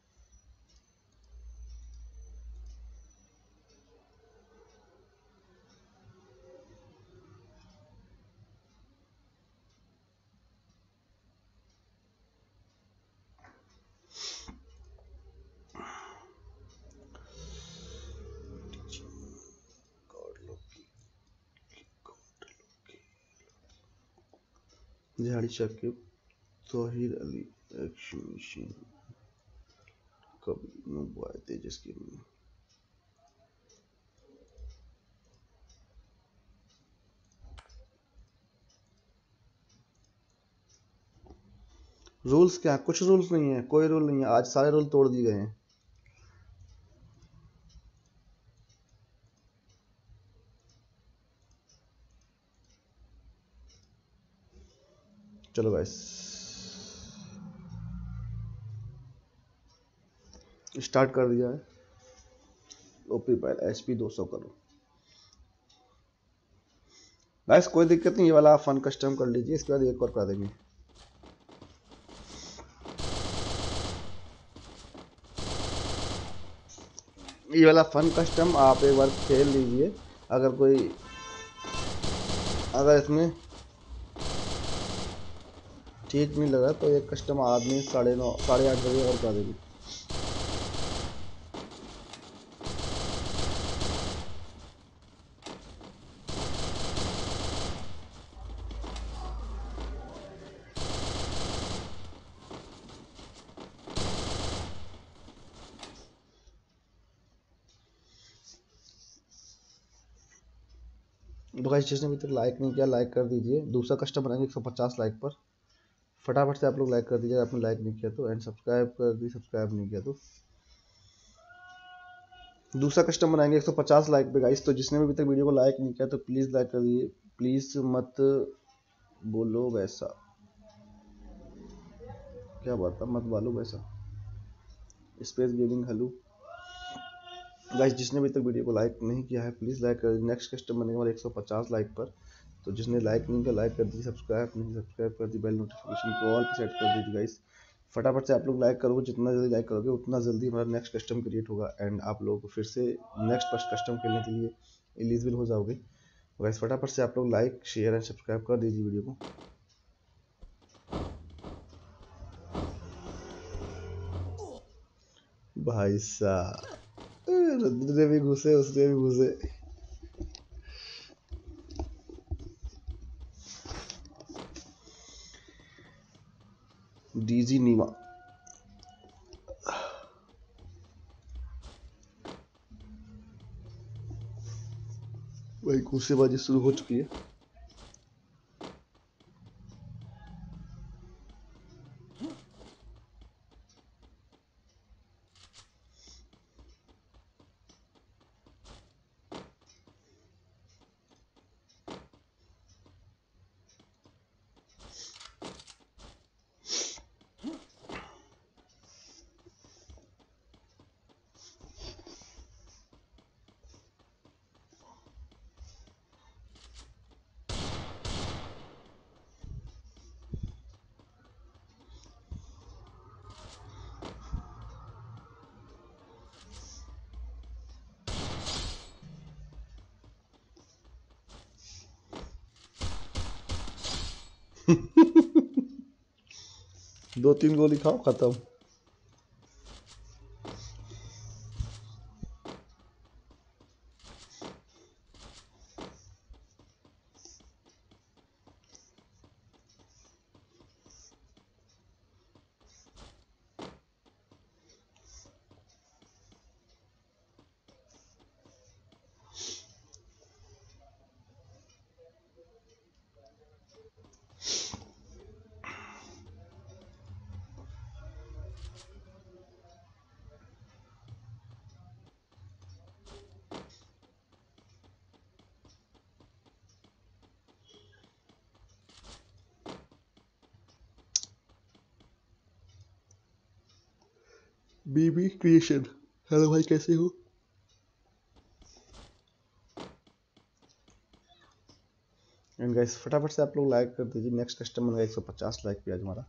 दिहाड़ी शाकिब, तोहिर अली, एक्शन मशीन, कभी नुबुआ तेजस की। रूल्स क्या? कुछ रूल्स नहीं है, कोई रूल नहीं है, आज सारे रूल तोड़ दिए गए हैं। चलो गाइस स्टार्ट कर दिया है। ओपी पहले एचपी दो सौ करो गाइस, कोई दिक्कत नहीं, ये वाला आप फन कस्टम कर लीजिए, इसके बाद एक और कर देंगे। ये वाला फन कस्टम आप एक बार खेल लीजिए, अगर कोई अगर इसमें ठीक नहीं लगा तो एक कस्टम आदमी साढ़े नौ साढ़े आठ बजे और कर देंगे। तो गाइस जिसने अभी तक लाइक नहीं किया लाइक कर दीजिए। दूसरा कस्टम बनाएंगे एक सौ पचास लाइक पर, फटाफट से आप लोग लाइक कर दीजिए आपने लाइक नहीं किया तो, एंड सब्सक्राइब कर दी सब्सक्राइब नहीं किया तो। दूसरा कस्टम बनाएंगे एक सौ पचास लाइक पे गाइस, तो जिसने भी अभी तक वीडियो को लाइक नहीं किया तो प्लीज़ लाइक कर दीजिए। प्लीज़ मत बोलो वैसा, क्या बात है, मत बोलो वैसा। स्पेस गेमिंग हेलो गाइस, जिसने अभी तक वीडियो को लाइक नहीं किया है प्लीज़ लाइक कर। नेक्स्ट कस्टम बनेगा वाला एक सौ पचास लाइक पर, तो जिसने लाइक नहीं किया लाइक कर दीजिए, सब्सक्राइब नहीं सब्सक्राइब कर दी, बेल नोटिफिकेशन को ऑल पे सेट कर दीजिए गाइस। फटाफट से आप लोग लाइक करोगे, जितना जल्दी लाइक करोगे उतना जल्दी हमारा नेक्स्ट कस्टम क्रिएट होगा, एंड आप लोग फिर से नेक्स्ट कस्टम खेलने के लिए एलिजिबल हो जाओगे। गाइस फटाफट से आप लोग लाइक शेयर एंड सब्सक्राइब कर दीजिए वीडियो को। भाई साहब रुद्र ने भी घुसे, उसने भी घुसे। डीजी नीमा भाई, कुर्सीबाजी शुरू हो चुकी है। दो तीन गोली खाओ खत्म। बीबी क्रिएशन, हेलो भाई कैसे हो? एंड गाइस फटाफट से आप लोग लाइक कर दीजिए, नेक्स्ट कस्टमर का एक सौ पचास लाइक पे आज हमारा।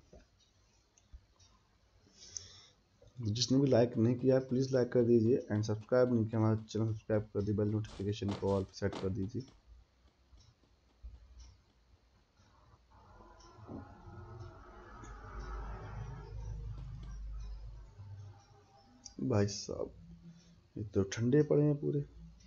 जिसने भी लाइक नहीं किया प्लीज़ लाइक कर दीजिए, एंड सब्सक्राइब नहीं किया हमारा चैनल सब्सक्राइब कर दीजिए, बेल नोटिफिकेशन को ऑल पे सेट कर दीजिए। भाई साहब ये तो ठंडे पड़े हैं पूरे।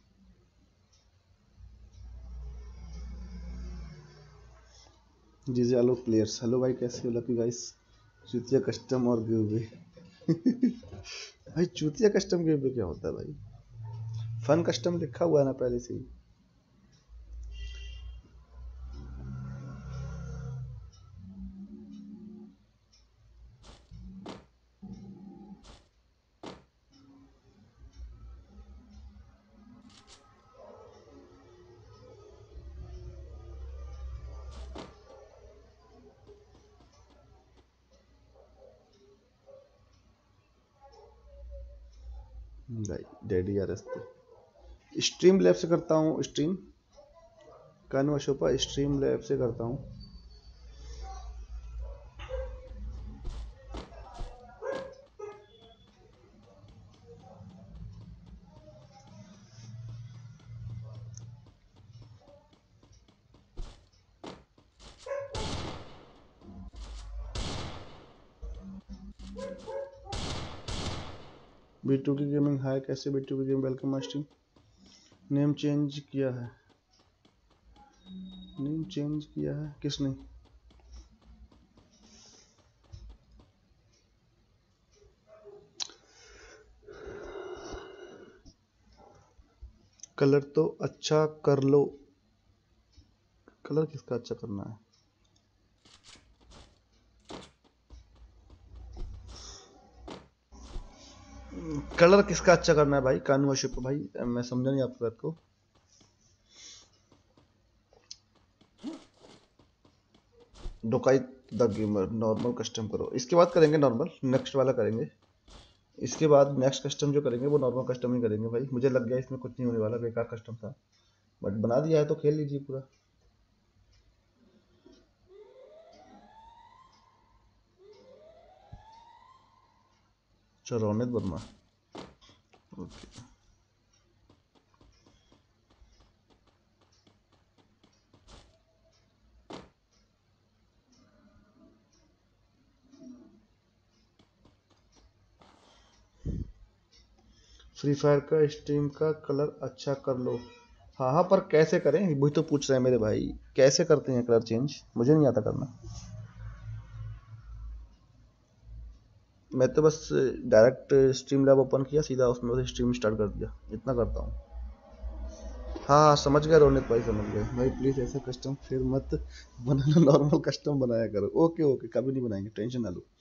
जी जी हेलो प्लेयर्स, हेलो भाई कैसे हो लकी गाइस? चूतिया कस्टम और गिव भाई चूतिया कस्टम गिव अवे क्या होता है भाई? फन कस्टम लिखा हुआ है ना पहले से ही। भाई डैडी आर एस पे स्ट्रीम लैब से करता हूँ स्ट्रीम। कानू अशोपा स्ट्रीम लैब से करता हूँ। बी टू की गेमिंग हाय कैसे? बी टू की game welcome my stream. Name change किया है, नेम चेंज किया है किसने? कलर तो अच्छा कर लो। कलर किसका अच्छा करना है? कलर किसका अच्छा करना है भाई? कानू अशोक भाई मैं समझा नहीं आपकी बात को। डोकाई द गेमर नॉर्मल कस्टम करो, इसके बाद करेंगे नॉर्मल, नेक्स्ट वाला करेंगे। इसके बाद नेक्स्ट कस्टम जो करेंगे वो नॉर्मल कस्टम ही करेंगे भाई। मुझे लग गया इसमें कुछ नहीं होने वाला, बेकार कस्टम था, बट बना दिया है तो खेल लीजिए पूरा। चलो Ronit Verma okay. Free fire का स्ट्रीम का कलर अच्छा कर लो। हाँ हाँ पर कैसे करें वही तो पूछ रहे हैं मेरे भाई, कैसे करते हैं कलर चेंज? मुझे नहीं आता करना। मैं तो बस डायरेक्ट स्ट्रीम लैब ओपन किया, सीधा उसमें से स्ट्रीम स्टार्ट कर दिया, इतना करता हूँ। हाँ हाँ समझ गया रोनित भाई, समझ गए भाई। प्लीज ऐसा कस्टम फिर मत बनाना, नॉर्मल कस्टम बनाया करो। ओके ओके कभी नहीं बनाएंगे, टेंशन ना लो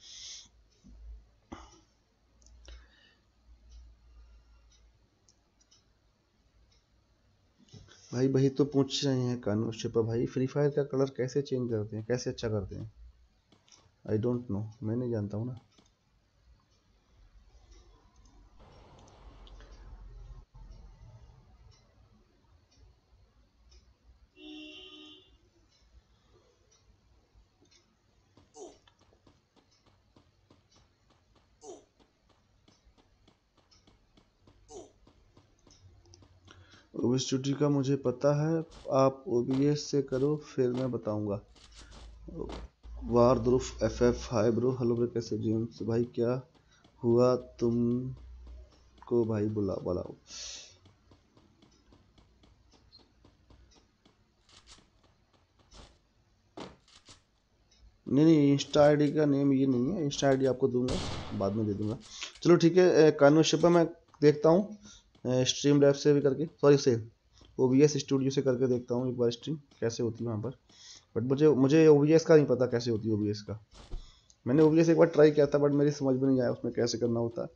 भाई। वही तो पूछ रहे हैं कानू शिपा भाई, फ्री फायर का कलर कैसे चेंज करते हैं, कैसे अच्छा करते हैं? आई डोंट नो, मैं नहीं जानता हूँ ना। ओबीएस स्टूडियो का मुझे पता है, आप ओबीएस से करो फिर मैं बताऊंगा। वार दुरुफ F F hi bro, hello bro कैसे? जेम्स भाई क्या हुआ तुमको भाई? बुला बुलाओ। नहीं नहीं इंस्टा आईडी का नेम ये नहीं है, इंस्टा आईडी आपको दूंगा बाद में दे दूंगा। चलो ठीक है कानू शिपा मैं देखता हूँ स्ट्रीम लैब से भी करके, सॉरी से ओबीएस स्टूडियो से करके देखता हूँ एक बार स्ट्रीम कैसे होती है वहाँ पर। बट मुझे मुझे ओबीएस का नहीं पता कैसे होती है ओबीएस का। मैंने ओबीएस एक बार ट्राई किया था बट मेरी समझ में नहीं आया उसमें कैसे करना होता,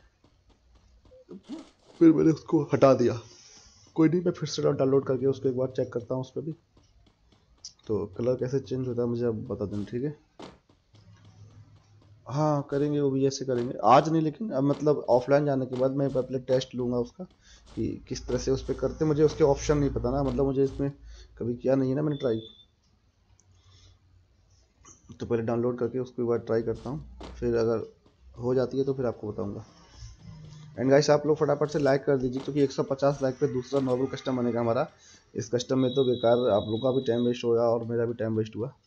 फिर मैंने उसको हटा दिया। कोई नहीं मैं फिर से डाउनलोड करके उसको एक बार चेक करता हूँ उस पर भी। तो कलर कैसे चेंज होता है मुझे अब बता देना, ठीक है? हाँ करेंगे, वो भी ऐसे करेंगे, आज नहीं लेकिन अब मतलब ऑफलाइन जाने के बाद मैं पहले टेस्ट लूँगा उसका कि किस तरह से उस पर करते। मुझे उसके ऑप्शन नहीं पता ना, मतलब मुझे इसमें कभी किया नहीं है ना मैंने ट्राई, तो पहले डाउनलोड करके उसके बाद ट्राई करता हूँ, फिर अगर हो जाती है तो फिर आपको बताऊँगा। एंड गाइस आप लोग फटाफट से लाइक कर दीजिए, क्योंकि एक सौ पचास लाइक पे दूसरा नॉर्मल कस्टम बनेगा हमारा। इस कस्टम में तो बेकार आप लोगों का भी टाइम वेस्ट होगा और मेरा भी टाइम वेस्ट हुआ।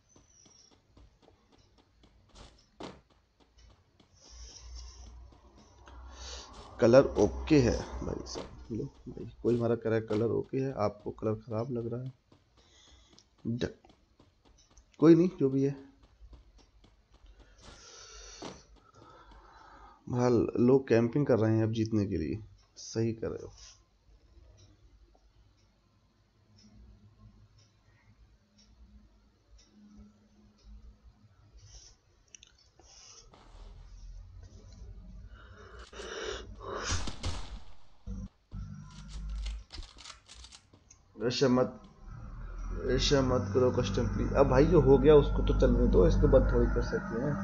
कलर ओके है भाई साहब, लो भाई कोई हमारा कह रहा है कलर ओके है, आपको कलर खराब लग रहा है, ड- कोई नहीं जो भी है। हाँ लोग कैंपिंग कर रहे हैं अब जीतने के लिए, सही कर रहे हो। ऐसा मत ऐसा मत करो कस्टम प्लीज। अब भाई जो हो गया उसको तो चलने दो, इसको बंद थोड़ी कर सकते हैं।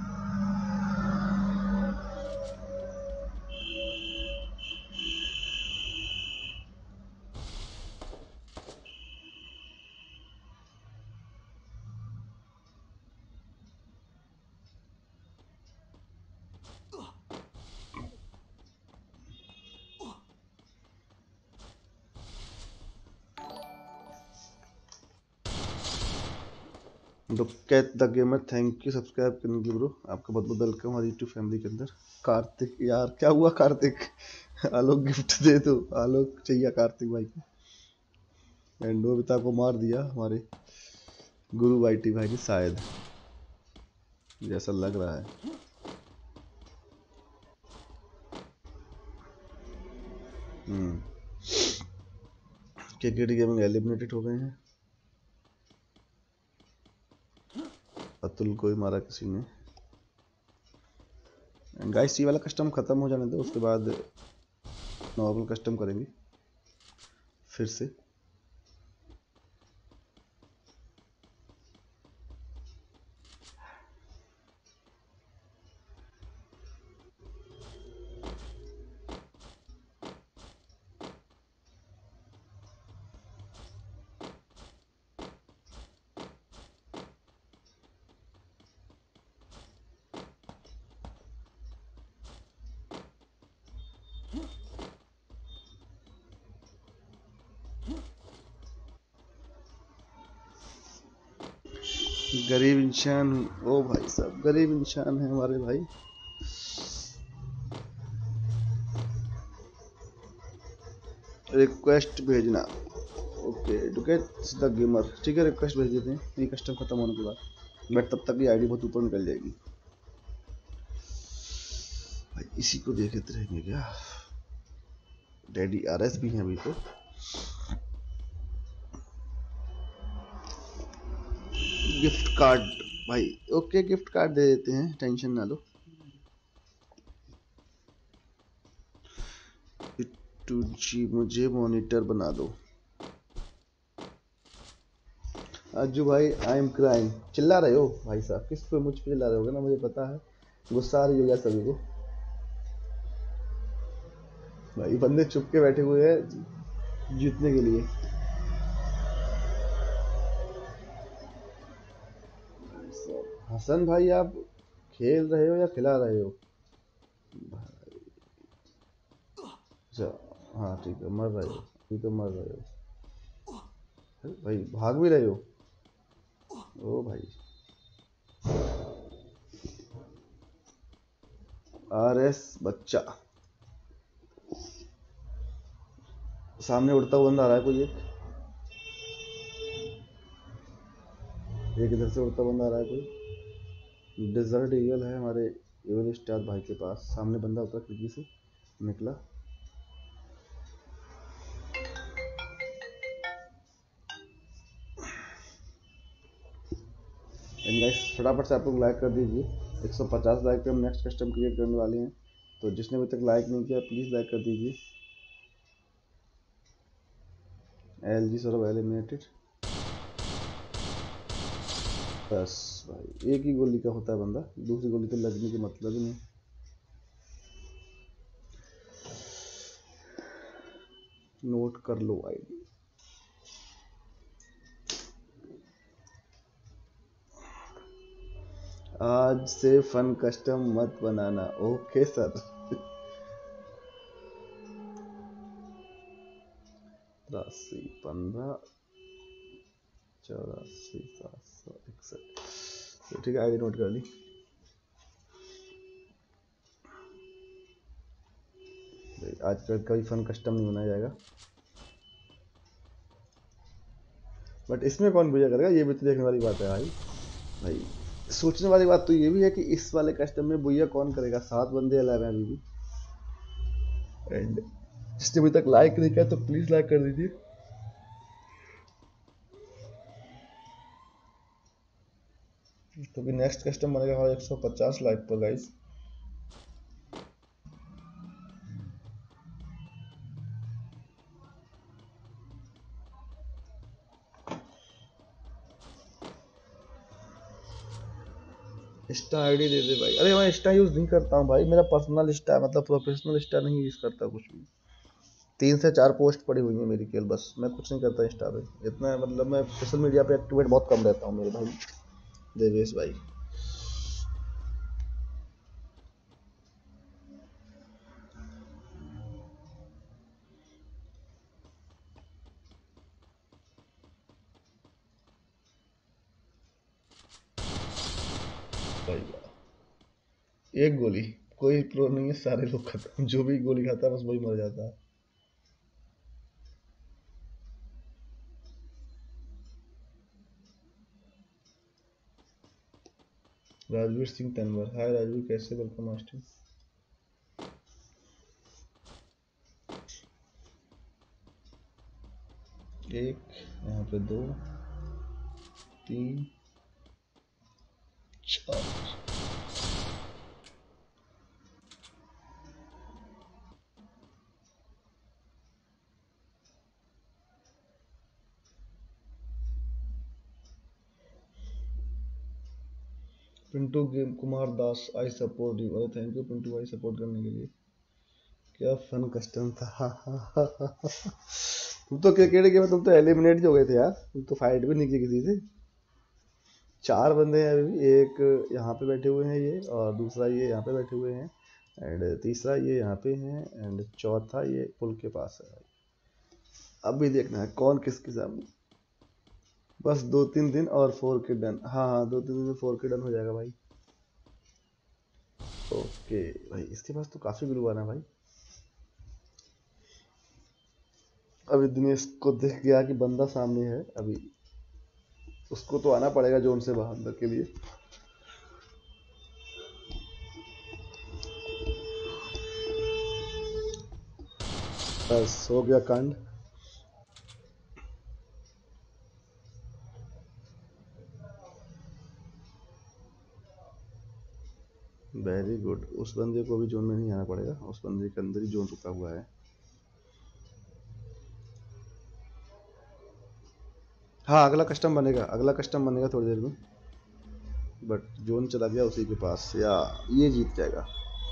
डुकेट the gamer thank you subscribe करने के लिए ब्रो, आपका बहुत बहुत वेलकम हमारी यूट्यूब फैमिली के अंदर। कार्तिक यार क्या हुआ कार्तिक, आलोक गिफ्ट दे दो, आलोक चाहिए कार्तिक भाई को। एंड नोबिता को मार दिया हमारे गुरु वाईटी भाई ने शायद, जैसा लग रहा है। हम्म क्रिकेट गेमिंग एलिमिनेटेड हो गए हैं, अतुल को ही मारा किसी ने। गाइस ये वाला कस्टम खत्म हो जाने दो, उसके बाद नॉर्मल कस्टम करेंगे फिर से। गरीब इंसान, ओ भाई साहब गरीब इंसान है हमारे भाई। रिक्वेस्ट भेजना, ओके डुकेट द गेमर, ठीक है रिक्वेस्ट भेज देते हैं ये कस्टम खत्म होने के बाद, बट तब तक ये आईडी बहुत ऊपर निकल जाएगी भाई, इसी को देखते रहेंगे क्या। डैडी आरएस भी हैं अभी तो। गिफ्ट कार्ड भाई, ओके गिफ्ट कार्ड दे देते हैं, टेंशन ना लो। टू जी मुझे मॉनिटर बना दो। अज्जू भाई आई एम क्राइम, चिल्ला रहे हो भाई साहब, किस पे मुझ पे चिल्ला रहे होगे ना, मुझे पता है गुस्सा आ रही होगा सभी को। भाई बंदे चुप के बैठे हुए हैं जीतने के लिए। हसन भाई आप खेल रहे हो या खिला रहे हो? अच्छा हाँ ठीक है, मर रहे हो अभी तो, मर रहे हो भाई, भाग भी रहे हो ओ भाई। आर एस बच्चा, सामने उड़ता हुआ बंदा आ रहा है कोई, एक एक इधर से उड़ता बंदा आ रहा है कोई। डेजर्ट ईगल है हमारे एवल स्टार भाई के पास, सामने बंदा उतरा खिड़की से निकला। एंड गाइस फटाफट से आप लोग लाइक कर दीजिए, एक सौ पचास लाइक पे हम नेक्स्ट कस्टम क्रिएट करने वाले हैं, तो जिसने अभी तक लाइक नहीं किया प्लीज़ लाइक कर दीजिए। एल जी सौरभ एलिमिनेटेड, बस भाई एक ही गोली का होता है बंदा, दूसरी गोली तो लगने के मतलब ही नहीं। नोट कर लो आईडी। आज से फन कस्टम मत बनाना। Okay sir. तिरासी पंद्रह चौरासी सात सौ इकसठ। ठीक है आईडी नोट कर ली। आज कल कभी फन कस्टम नहीं बनाया जाएगा, बट इसमें कौन पूजा करेगा ये भी तो देखने वाली बात है भाई। भाई सोचने वाली बात तो ये भी है कि इस वाले कस्टम में बुया कौन करेगा। सात बंदे अलाव हैं अभी भी। एंड जिसने अभी तक लाइक नहीं किया तो प्लीज लाइक कर दीजिए। तो भी नेक्स्ट कस्टम बनेगा हमारा एक सौ पचास लाइक पर गाइस। इंस्टा आईडी दे दे भाई। अरे मैं इंस्टा यूज नहीं करता हूँ भाई, मेरा पर्सनल इंस्टा है, मतलब प्रोफेशनल इंस्टा नहीं यूज करता कुछ भी। तीन से चार पोस्ट पड़ी हुई है मेरी केवल, बस मैं कुछ नहीं करता इंस्टा पे इतना, मतलब मैं सोशल मीडिया पे एक्टिवेट बहुत कम रहता हूँ मेरे भाई देवेश भाई। भाई एक गोली, कोई प्रो नहीं है, सारे लोग खत्म। जो भी गोली खाता है बस वही मर जाता है। राजवीर सिंह तनवर। हाय राजवीर, कैसे? Welcome master. एक यहाँ पे दो तीन चार। Pintu game Kumar Das, I support you. अरे थैंक यू पिंटू भाई सपोर्ट करने के लिए। क्या फन कस्टम था। तुम तो क्रिकेट गेम में तुम तो एलिमिनेट हो गए थे यार, तुम तो फाइट भी नहीं की किसी से। चार बंदे हैं अभी, एक यहाँ पे बैठे हुए हैं ये, और दूसरा ये यहाँ पे बैठे हुए हैं, एंड तीसरा ये यहाँ पे है, एंड चौथा ये पुल के पास है। अब भी देखना है कौन किसके सामने। बस दो तीन दिन और फोर के डन। हाँ हाँ दो तीन दिन में फोर के डन हो जाएगा भाई। ओके भाई, इसके पास तो काफी ग्लू आना भाई। अभी दिनेश को देख गया कि बंदा सामने है, अभी उसको तो आना पड़ेगा जोन से बाहर अंदर के लिए। बस हो गया कांड। Very good. उस बंदे को भी जोन में नहीं आना पड़ेगा, उस बंदे के अंदर ही जोन रुका हुआ है। हाँ अगला कस्टम बनेगा, अगला कस्टम बनेगा थोड़ी देर में, बट जोन चला गया उसी के पास, या ये जीत जाएगा।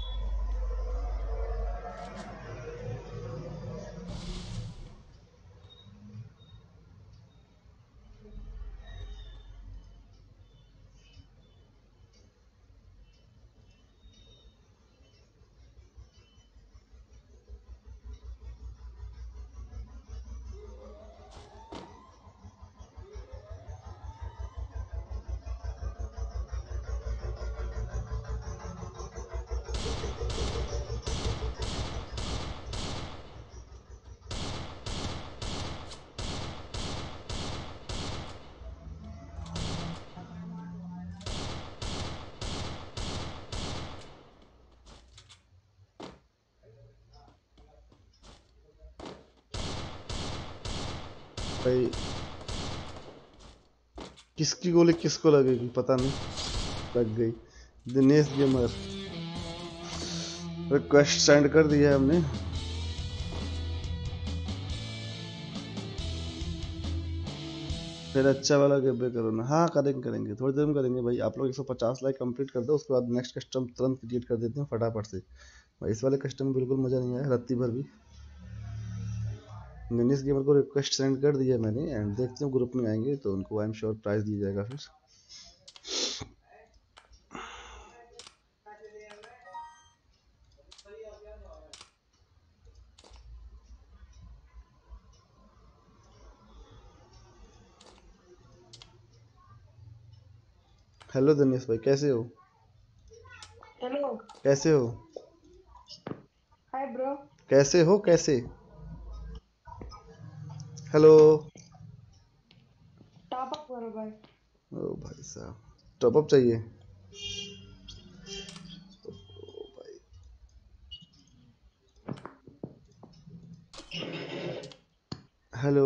भाई किसकी गोली किसको लगेगी पता नहीं, लग गई। दिनेश गेमर रिक्वेस्ट सेंड कर दिया है हमने। फिर अच्छा वाला गिव अवे करो ना। हाँ करेंगे करेंगे थोड़ी देर में करेंगे भाई। आप लोग एक सौ पचास लाइक कंप्लीट कर दो, उसके बाद नेक्स्ट कस्टम तुरंत क्रिएट कर देते हैं फटाफट से भाई। इस वाले कस्टम में बिल्कुल मज़ा नहीं आया रत्ती भर भी। निनिस गेमर को रिक्वेस्ट सेंड कर दिया मैंने एंड देखते हैं ग्रुप में आएंगे तो उनको आई एम श्योर प्राइज दिया जाएगा फिर। हेलो दिनेश भाई कैसे हो? हेलो कैसे हो? Hi bro. कैसे हो कैसे? हेलो। टॉप अप करो भाई। ओ भाई साहब टॉप अप चाहिए। ओ भाई हेलो।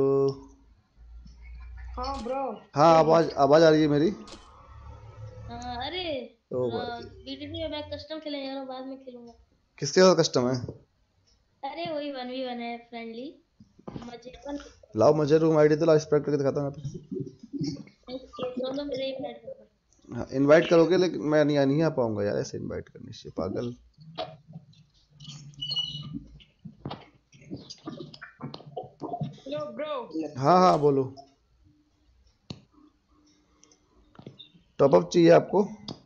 हाँ ब्रो। हाँ आवाज आवाज आ रही है मेरी? हाँ अरे ओ भाई बीटीटी में मैं कस्टम खेलने जा रहा हूँ, बाद में खेलूंगा। किसके साथ कस्टम है? अरे वही वन वी वन है फ्रेंडली मजेपन। लाओ मुझे रूम आईडी तो लाओ, स्प्रेड करके दिखाता हूँ मैं। दोनों मेरे ही फ्रेंड हैं। हाँ इनवाइट करोगे लेकिन मैं नहीं नहीं आ पाऊंगा यार, ऐसे इनवाइट करने से पागल। Hello bro. हाँ हाँ बोलो। टॉप अप चाहिए आपको?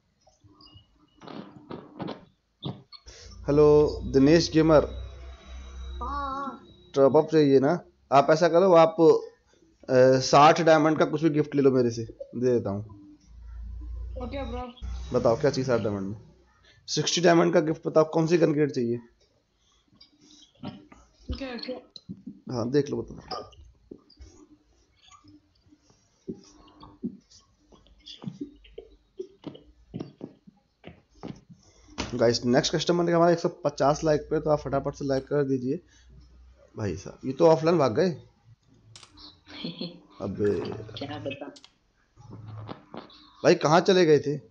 हेलो दिनेश गेमर हाँ टॉप अप चाहिए ना? आप ऐसा करो आप साठ डायमंड का कुछ भी गिफ्ट ले लो मेरे से, दे देता हूँ। Okay bro. बताओ क्या चाहिए साठ डायमंड में? सिक्सटी डायमंड का गिफ्ट बताओ कौन सी गन ग्रेड चाहिए? Okay okay. हाँ देख लो बताओ। गाइस नेक्स्ट कस्टमर ने हमारा एक सौ पचास लाइक पे, तो आप फटाफट से लाइक कर दीजिए भाई साहब। ये तो ऑफलाइन भाग गए। अबे क्या बता। भाई कहाँ चले गए थे?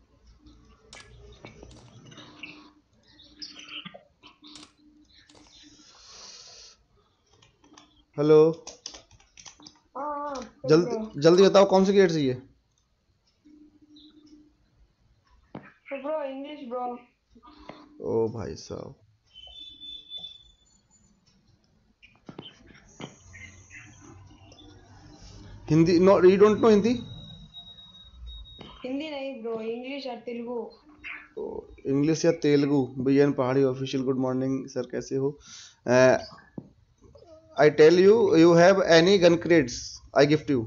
हेलो हाँ जल्दी जल्दी बताओ कौन सी ग्रेड चाहिए? Bro English bro. ओ भाई साहब Hindi no you don't know Hindi? Hindi नहीं ब्रो, इंग्लिश और तेलुगु। इंग्लिश या Telugu? BN Pahadi official good morning sir कैसे हो? I tell you you have any gun creds I gift you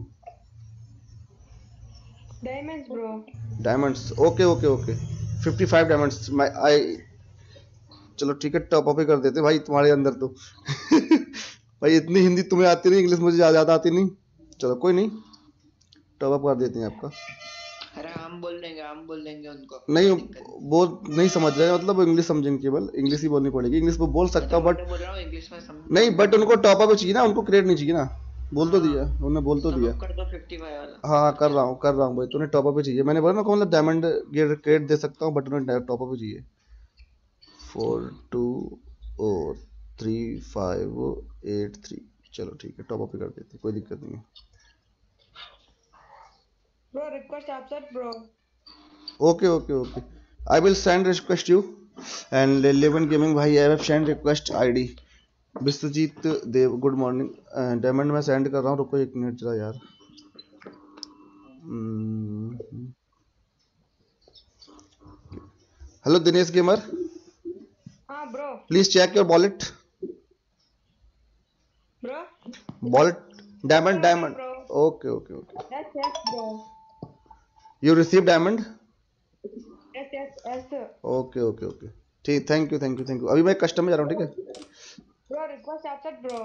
diamonds bro. Diamonds okay okay okay fifty five diamonds मैं आई। चलो ठीक है टॉप अप ही कर देते भाई तुम्हारे अंदर तो भाई इतनी हिंदी तुम्हें आती नहीं, इंग्लिश मुझे ज्यादा आती नहीं। चलो कोई नहीं टॉप अप कर देते हैं आपका। अरे हम बोल देंगे हम बोल देंगे उनको। नहीं वो नहीं समझ रहे मतलब इंग्लिश समझेंगे, केवल इंग्लिश ही बोलनी पड़ेगी। इंग्लिश वो बोल सकता हूँ बट बोल रहा हूँ इंग्लिश में समझ नहीं, बट उनको टॉप अप चाहिए ना, उनको क्रेड नहीं चाहिए ना। बोल तो दिया उन्होंने, बोल तो दिया। कर दो पचपन वाला। हाँ कर रहा हूँ कर रहा हूँ भाई, तूने टॉप अप ही चाहिए। मैंने बोला ना को मतलब डायमंड क्रेड दे सकता हूँ बट उन्हें टॉप अप ही चाहिए। Four two O three five eight three चलो ठीक है टॉप अप ही कर देते, कोई दिक्कत नहीं है। Bro request accept bro. Okay okay okay I will send request you and eleven gaming भाई I have send request ID. Vishwajit Dev good morning diamond में सेंड कर रहा हूँ, रुको एक मिनट जरा यार। Hello Dinesh gamer. हाँ bro. Please check your wallet. Bro wallet diamond diamond okay okay okay yes yes bro. You receive diamond? Yes yes yes okay okay okay ठीक thank you thank you thank you. अभी मैं custom में जा रहा हूँ ठीक है। Bro request accept bro.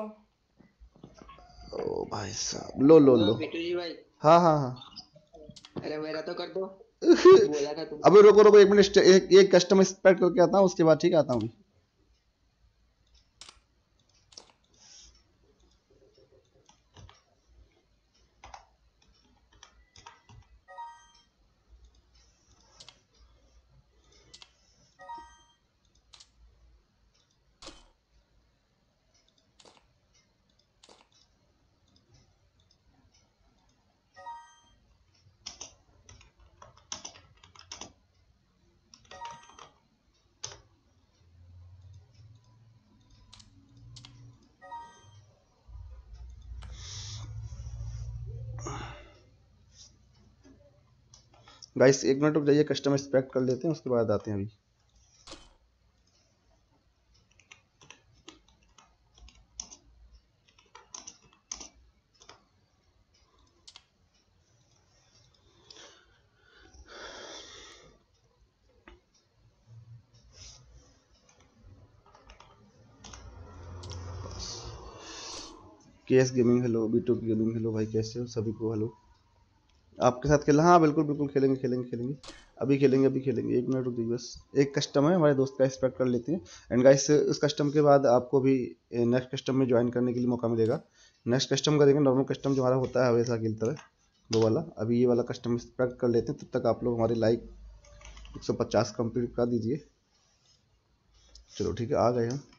ओ भाई साहब लो लो लो। बिट्टू जी भाई। हाँ हाँ हाँ अरे मेरा तो कर दो। बोला था तुम। अबे रुको रुको एक मिनट, एक एक कस्टम स्पेक्ट करके आता हूँ उसके बाद ठीक है आता हूँ। गाइस एक मिनट रुक जाइए, कस्टम इंस्पेक्ट कर लेते हैं, उसके बाद आते हैं अभी। KS gaming hello, B two gaming hello भाई, कैसे हो सभी को हेलो। आपके साथ खेलना, हाँ बिल्कुल बिल्कुल खेलेंगे खेलेंगे खेलेंगे अभी खेलेंगे अभी खेलेंगे एक मिनट रुक जाइए बस। एक कस्टम है हमारे दोस्त का, एक्सपेक्ट कर लेते हैं। एंड गाइस उस कस्टम के बाद आपको भी नेक्स्ट कस्टम में ज्वाइन करने के लिए मौका मिलेगा। नेक्स्ट कस्टम करेंगे नॉर्मल कस्टम जो हमारा होता है वैसा की तरह, वो वाला। अभी ये वाला कस्टम एक्सपेक्ट कर लेते हैं, तब तक आप लोग हमारे लाइक एक सौ पचास कंप्लीट कर दीजिए। चलो ठीक है, आ गए हम।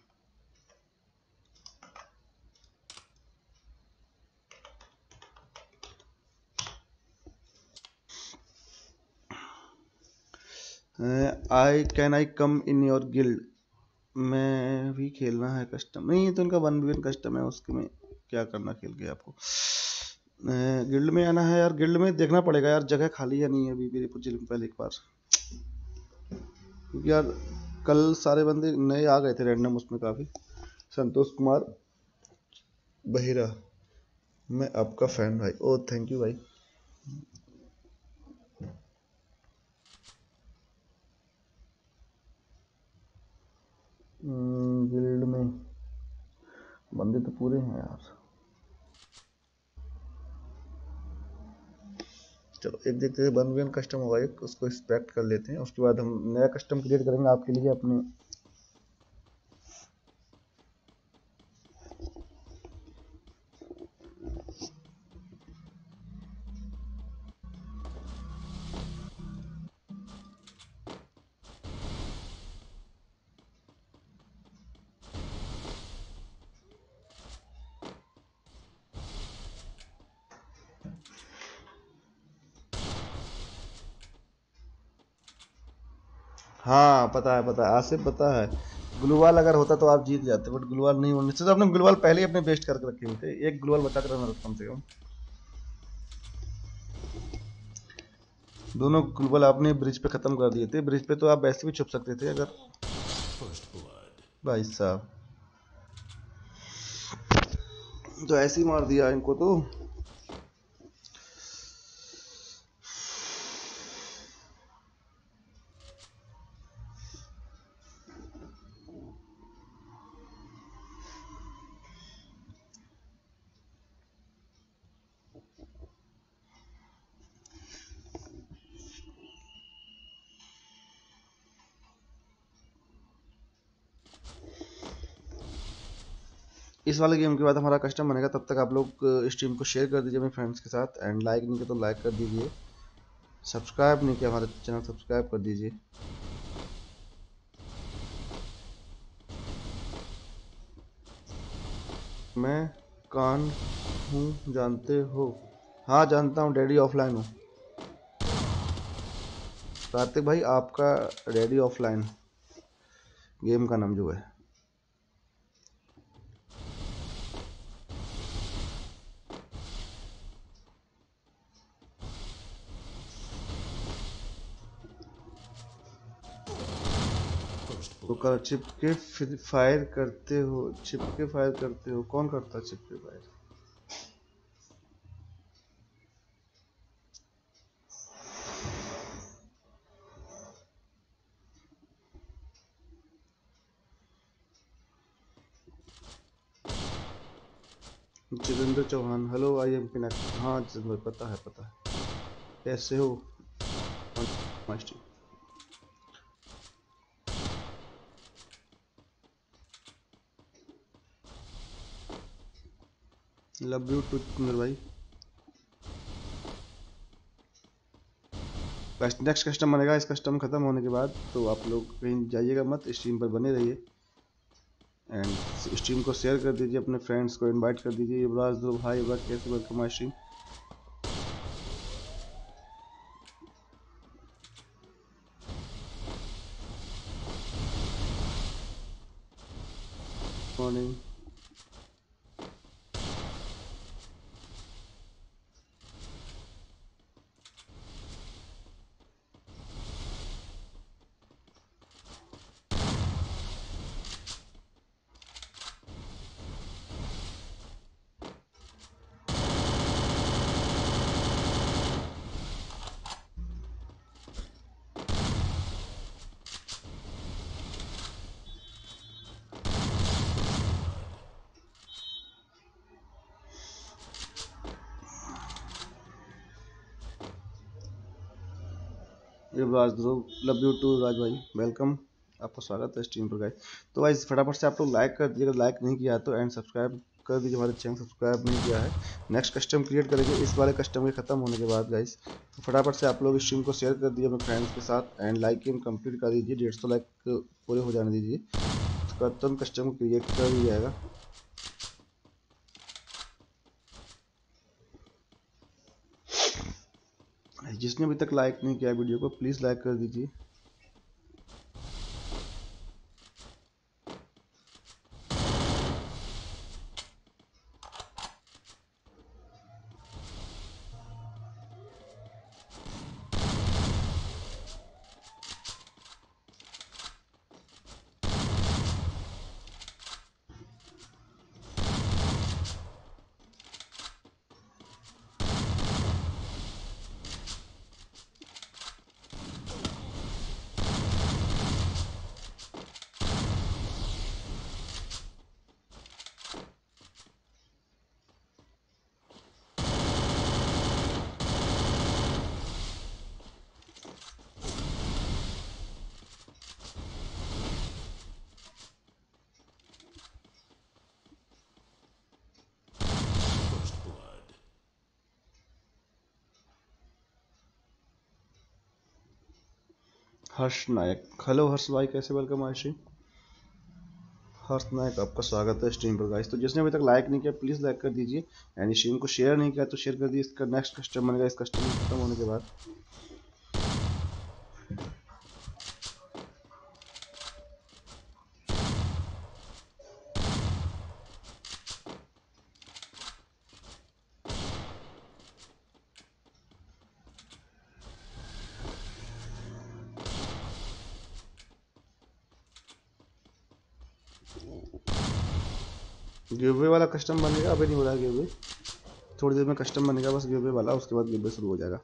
I can I come in your guild, मैं भी खेलना है कस्टम। नहीं, ये तो इनका वन वी वन कस्टम है, उसके में क्या करना खेल के आपको। गिल्ड में आना है यार, गिल्ड में देखना पड़ेगा यार जगह खाली है नहीं है अभी मेरे को जिल पहले एक बार, क्योंकि यार कल सारे बंदे नए आ गए थे रैंडम उसमें काफ़ी। संतोष कुमार बहिरा, मैं आपका फैन भाई। ओ थैंक यू भाई। गिल्ड में बंदे तो पूरे हैं यार। चलो एक देखते हैं, वन वी वन कस्टम होगा एक, उसको एक्सपेक्ट कर लेते हैं, उसके बाद हम नया कस्टम क्रिएट करेंगे आपके लिए अपने। हाँ पता है पता है आसिफ, पता है। ग्लूवाल अगर होता तो आप जीत जाते, बट ग्लूवाल नहीं होने से तो आपने ग्लूवाल पहले ही अपने बेस्ट करके रखे हुए थे। एक ग्लूवाल बचा कर रखना कम से कम। दोनों ग्लूवाल आपने ब्रिज पे खत्म कर दिए थे। ब्रिज पे तो आप वैसे भी छुप सकते थे अगर। भाई साहब तो ऐसे ही मार दिया इनको तो। इस वाले गेम के बाद हमारा कस्टम बनेगा, तब तक आप लोग स्ट्रीम को शेयर कर दीजिए अपने फ्रेंड्स के साथ। एंड लाइक नहीं किया तो लाइक कर दीजिए, सब्सक्राइब नहीं किया हमारे चैनल सब्सक्राइब कर दीजिए। मैं कान हूँ जानते हो? हाँ जानता हूँ, डैडी ऑफलाइन हूँ। कार्तिक भाई आपका डैडी ऑफलाइन गेम का नाम जो है। तो कर चिपके फायर करते हो, चिपके फायर करते हो, कौन करता है चिपके fire? Jitendra Chauhan hello, I am connect. हाँ जितेंद्र पता है पता है, कैसे हो? लव यू टू मेरे भाई। नेक्स्ट कस्टम बनेगा, इस कस्टम खत्म होने के बाद तो आप लोग कहीं जाइएगा मत, स्ट्रीम पर बने रहिए। एंड स्ट्रीम को शेयर कर दीजिए, अपने फ्रेंड्स को इनवाइट कर दीजिए। युवराज दो भाई, युवराज कैसे, वेलकम माय स्ट्रीम। मॉर्निंग। राजद्रोह, लव यू टू राज भाई, वेलकम, आपका स्वागत है स्ट्रीम पर गाइस। तो गाइस फटाफट से आप लोग लाइक कर दीजिए, अगर लाइक नहीं किया तो, एंड सब्सक्राइब कर दीजिए हमारे चैनल, सब्सक्राइब नहीं किया है। नेक्स्ट कस्टम क्रिएट करेंगे इस वाले कस्टम के खत्म होने के बाद गाइस। तो फटाफट से आप लोग स्ट्रीम को शेयर कर दीजिए अपने फ्रेंड्स के साथ, एंड लाइक गेम कंप्लीट कर दीजिए, डेढ़ सौ लाइक पूरे हो जाने दीजिए, तो तुरंत कस्टम को क्रिएट कर दिया जाएगा। जिसने अभी तक लाइक नहीं किया वीडियो को प्लीज़ लाइक कर दीजिए। हर्ष नायक, हेलो हर्ष भाई, कैसे, वेलकम आशी। हर्ष नायक आपका स्वागत है स्ट्रीम पर गाइस। तो जिसने अभी तक लाइक नहीं किया प्लीज़ लाइक कर दीजिए, एंड स्ट्रीम को शेयर नहीं किया तो शेयर कर दीजिए। इसका नेक्स्ट कस्टम बनेगा इस कस्टम खत्म होने के बाद। गिवअवे वाला कस्टम बनेगा, अभी नहीं हो रहा है गिवअवे, थोड़ी देर में कस्टम बनेगा बस गिवअवे वाला, उसके बाद गिवअवे शुरू हो जाएगा।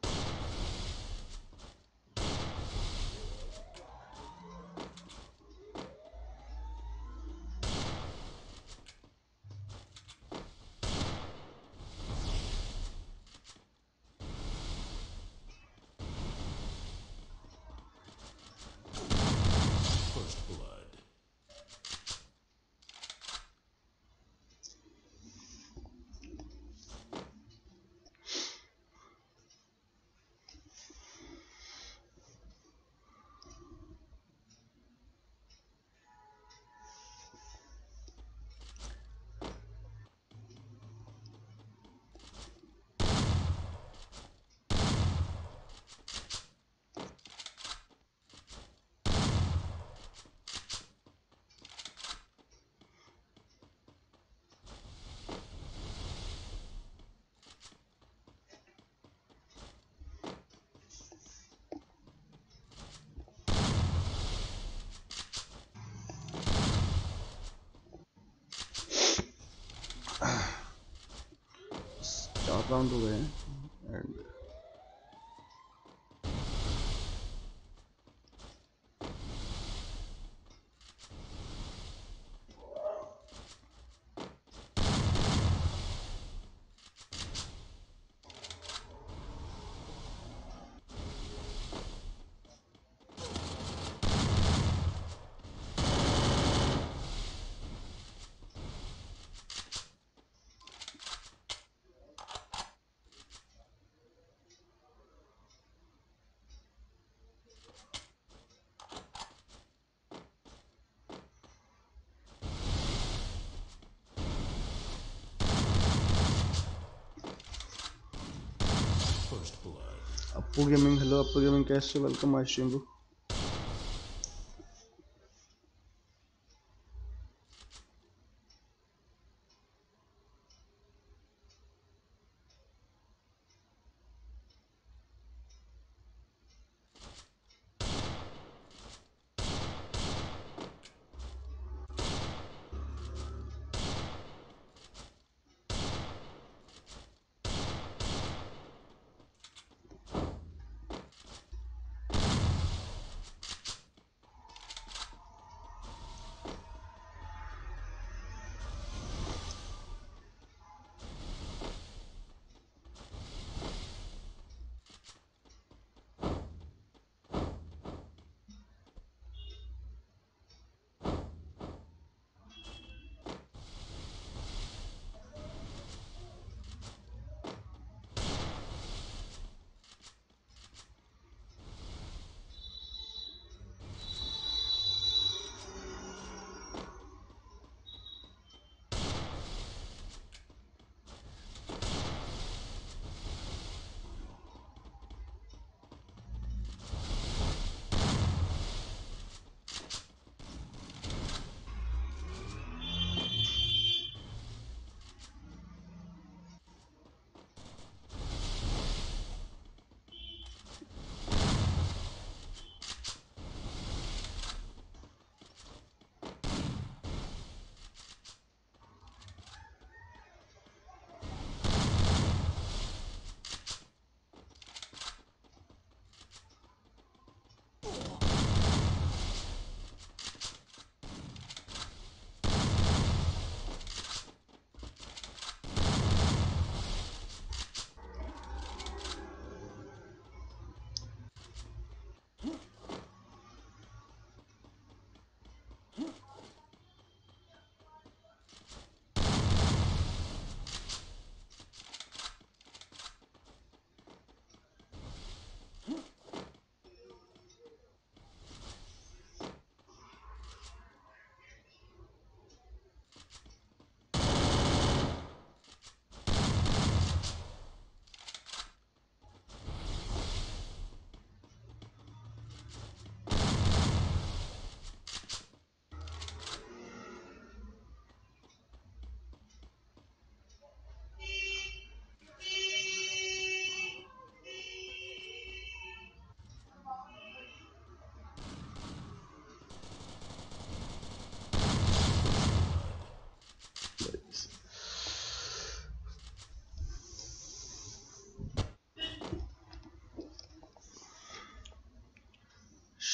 चार राउंड हो गए हैं, and Appu gaming, hello Appu gaming, कैसे, वेलकम माय स्ट्रीम को।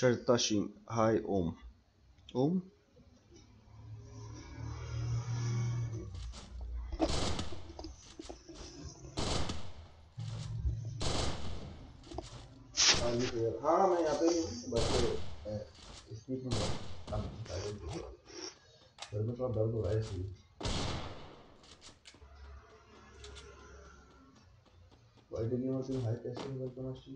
शर्ता सिंह, हाय ओम। ओम हाँ मैं यहाँ पे बस स्पीक में घर में थोड़ा दर्द हो रहा है इसलिए। वाइडिंग यूनिवर्सिटी हाई कैसे हो वेलकम आशी।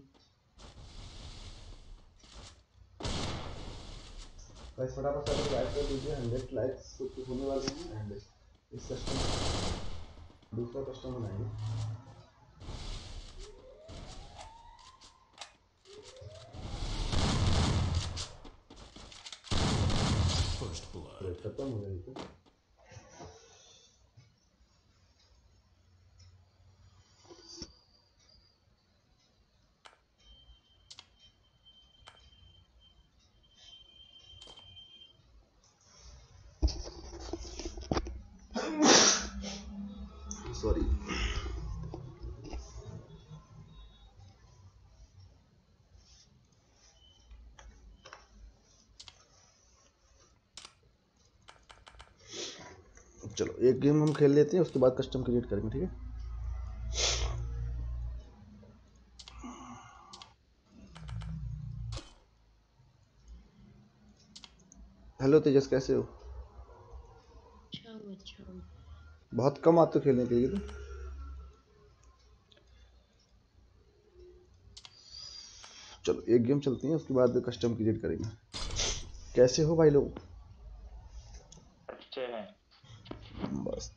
गाइस फटाफट से लाइक कर दीजिए, हंड्रेड लाइक्स कुछ होने वाले हैं एंड इस कस्टम दूसरा कस्टम बनाएंगे। खत्म हो गई तो सॉरी। चलो एक गेम हम खेल लेते हैं, उसके बाद कस्टम क्रिएट करेंगे, ठीक है। हेलो तेजस, कैसे हो? बहुत कम आते हो खेलने के लिए तो। चलो एक गेम चलती है, उसके बाद कस्टम क्रिएट करेंगे। कैसे हो भाई लोग? अच्छे हैं बस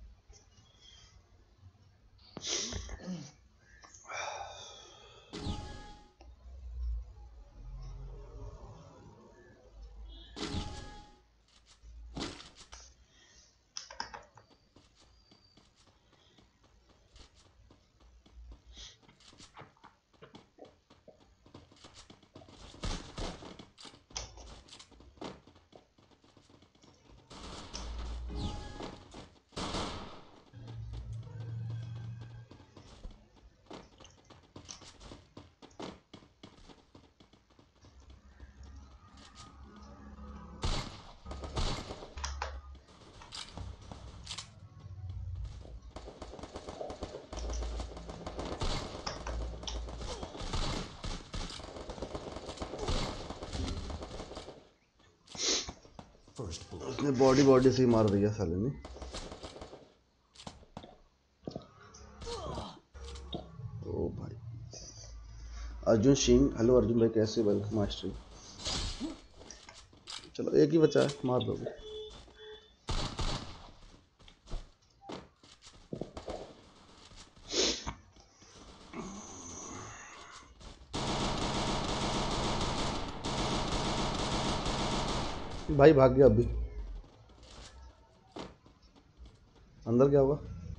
उसने बॉडी बॉडी से ही मार दिया साले ने। ओ भाई अर्जुन सिंह, हेलो अर्जुन भाई, कैसे? Welcome master. चलो एक ही बचा है, मार दोगे। भाई भाग गया अभी। अंदर क्या हुआ?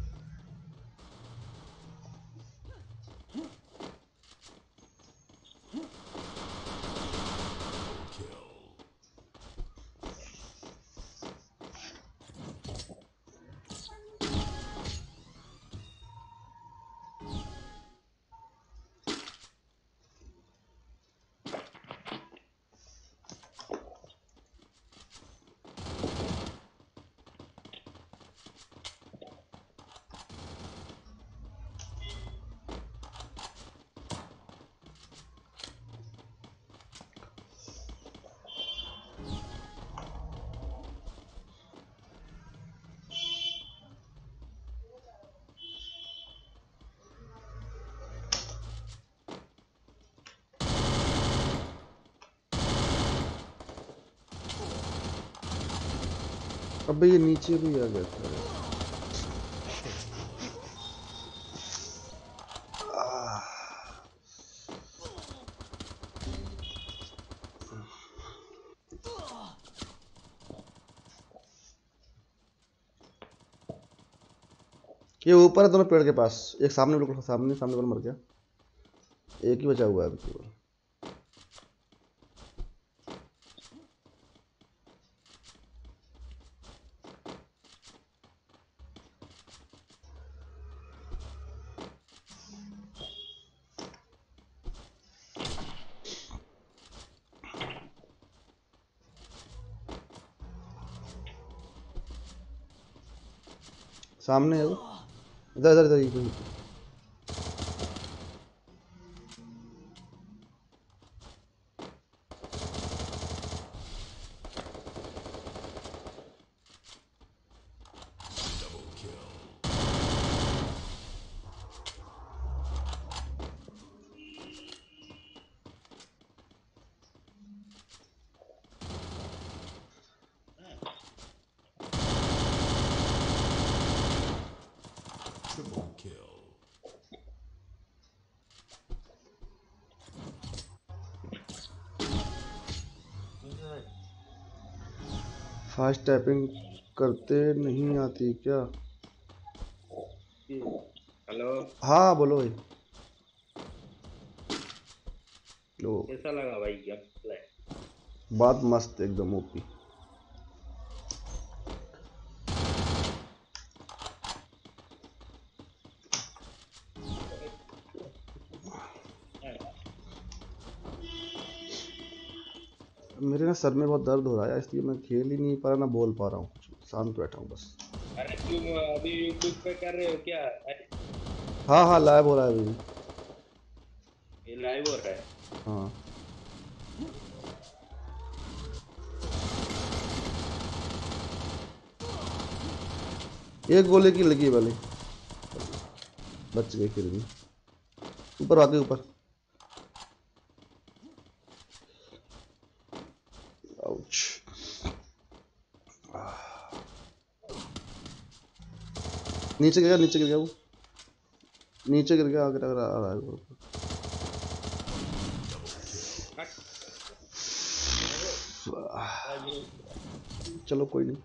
अबे ये नीचे भी आ गया था। ये ऊपर है दोनों पेड़ के पास, एक सामने बिल्कुल सामने सामने वाला मर गया, एक ही बचा हुआ है अभी केवल। सामने है वो, इधर इधर इधर इधर। फास्ट टाइपिंग करते नहीं आती क्या? हेलो, हाँ बोलो भाई। लो, कैसा लगा भाई गेम प्ले? बात मस्त एकदम ओपी। मेरे ना सर में बहुत दर्द हो रहा है इसलिए मैं खेल ही नहीं पा रहा, ना बोल पा रहा हूँ कुछ, शांत बैठा हूँ बस। अरे तुम अभी यूट्यूब पे कर रहे हो क्या? हाँ हाँ लाइव हो रहा है अभी। ये लाइव हो रहा है? हाँ एक गोले की लगी वाली, बच गई फिर भी। ऊपर आगे ऊपर। आउच। नीचे गिर गया, नीचे गिर गया वो, नीचे गिर गया, आगे आ रहा है वो। चलो कोई नहीं।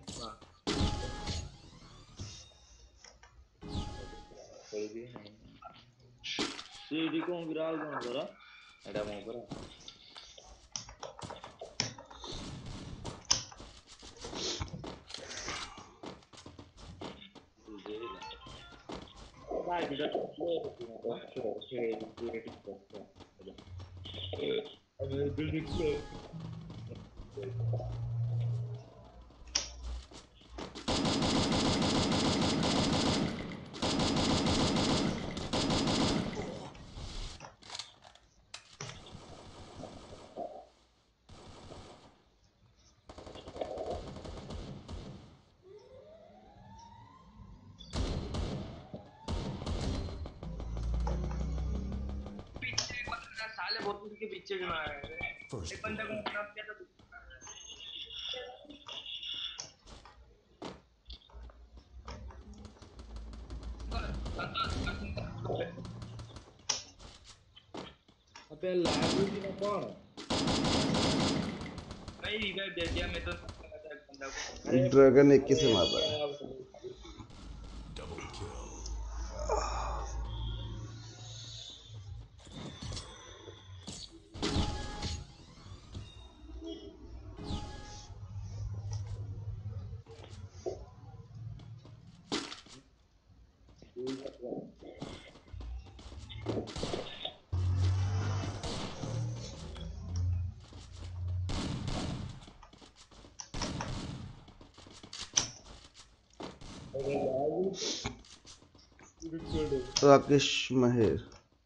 कोई भी नहीं। सीडी को विराल कौन करा? एडा मो करा। भाई इधर तो अरे दिल को साले बहुत के पीछे भी मार रहे हैं। एक बंदा को नाम क्या था? अबे लाइव भी ना कौन? भाई रिवाइव दे दिया मैं तो बंदा को। ड्रैगन इक्कीस से मार रहा है। राकेश महेर।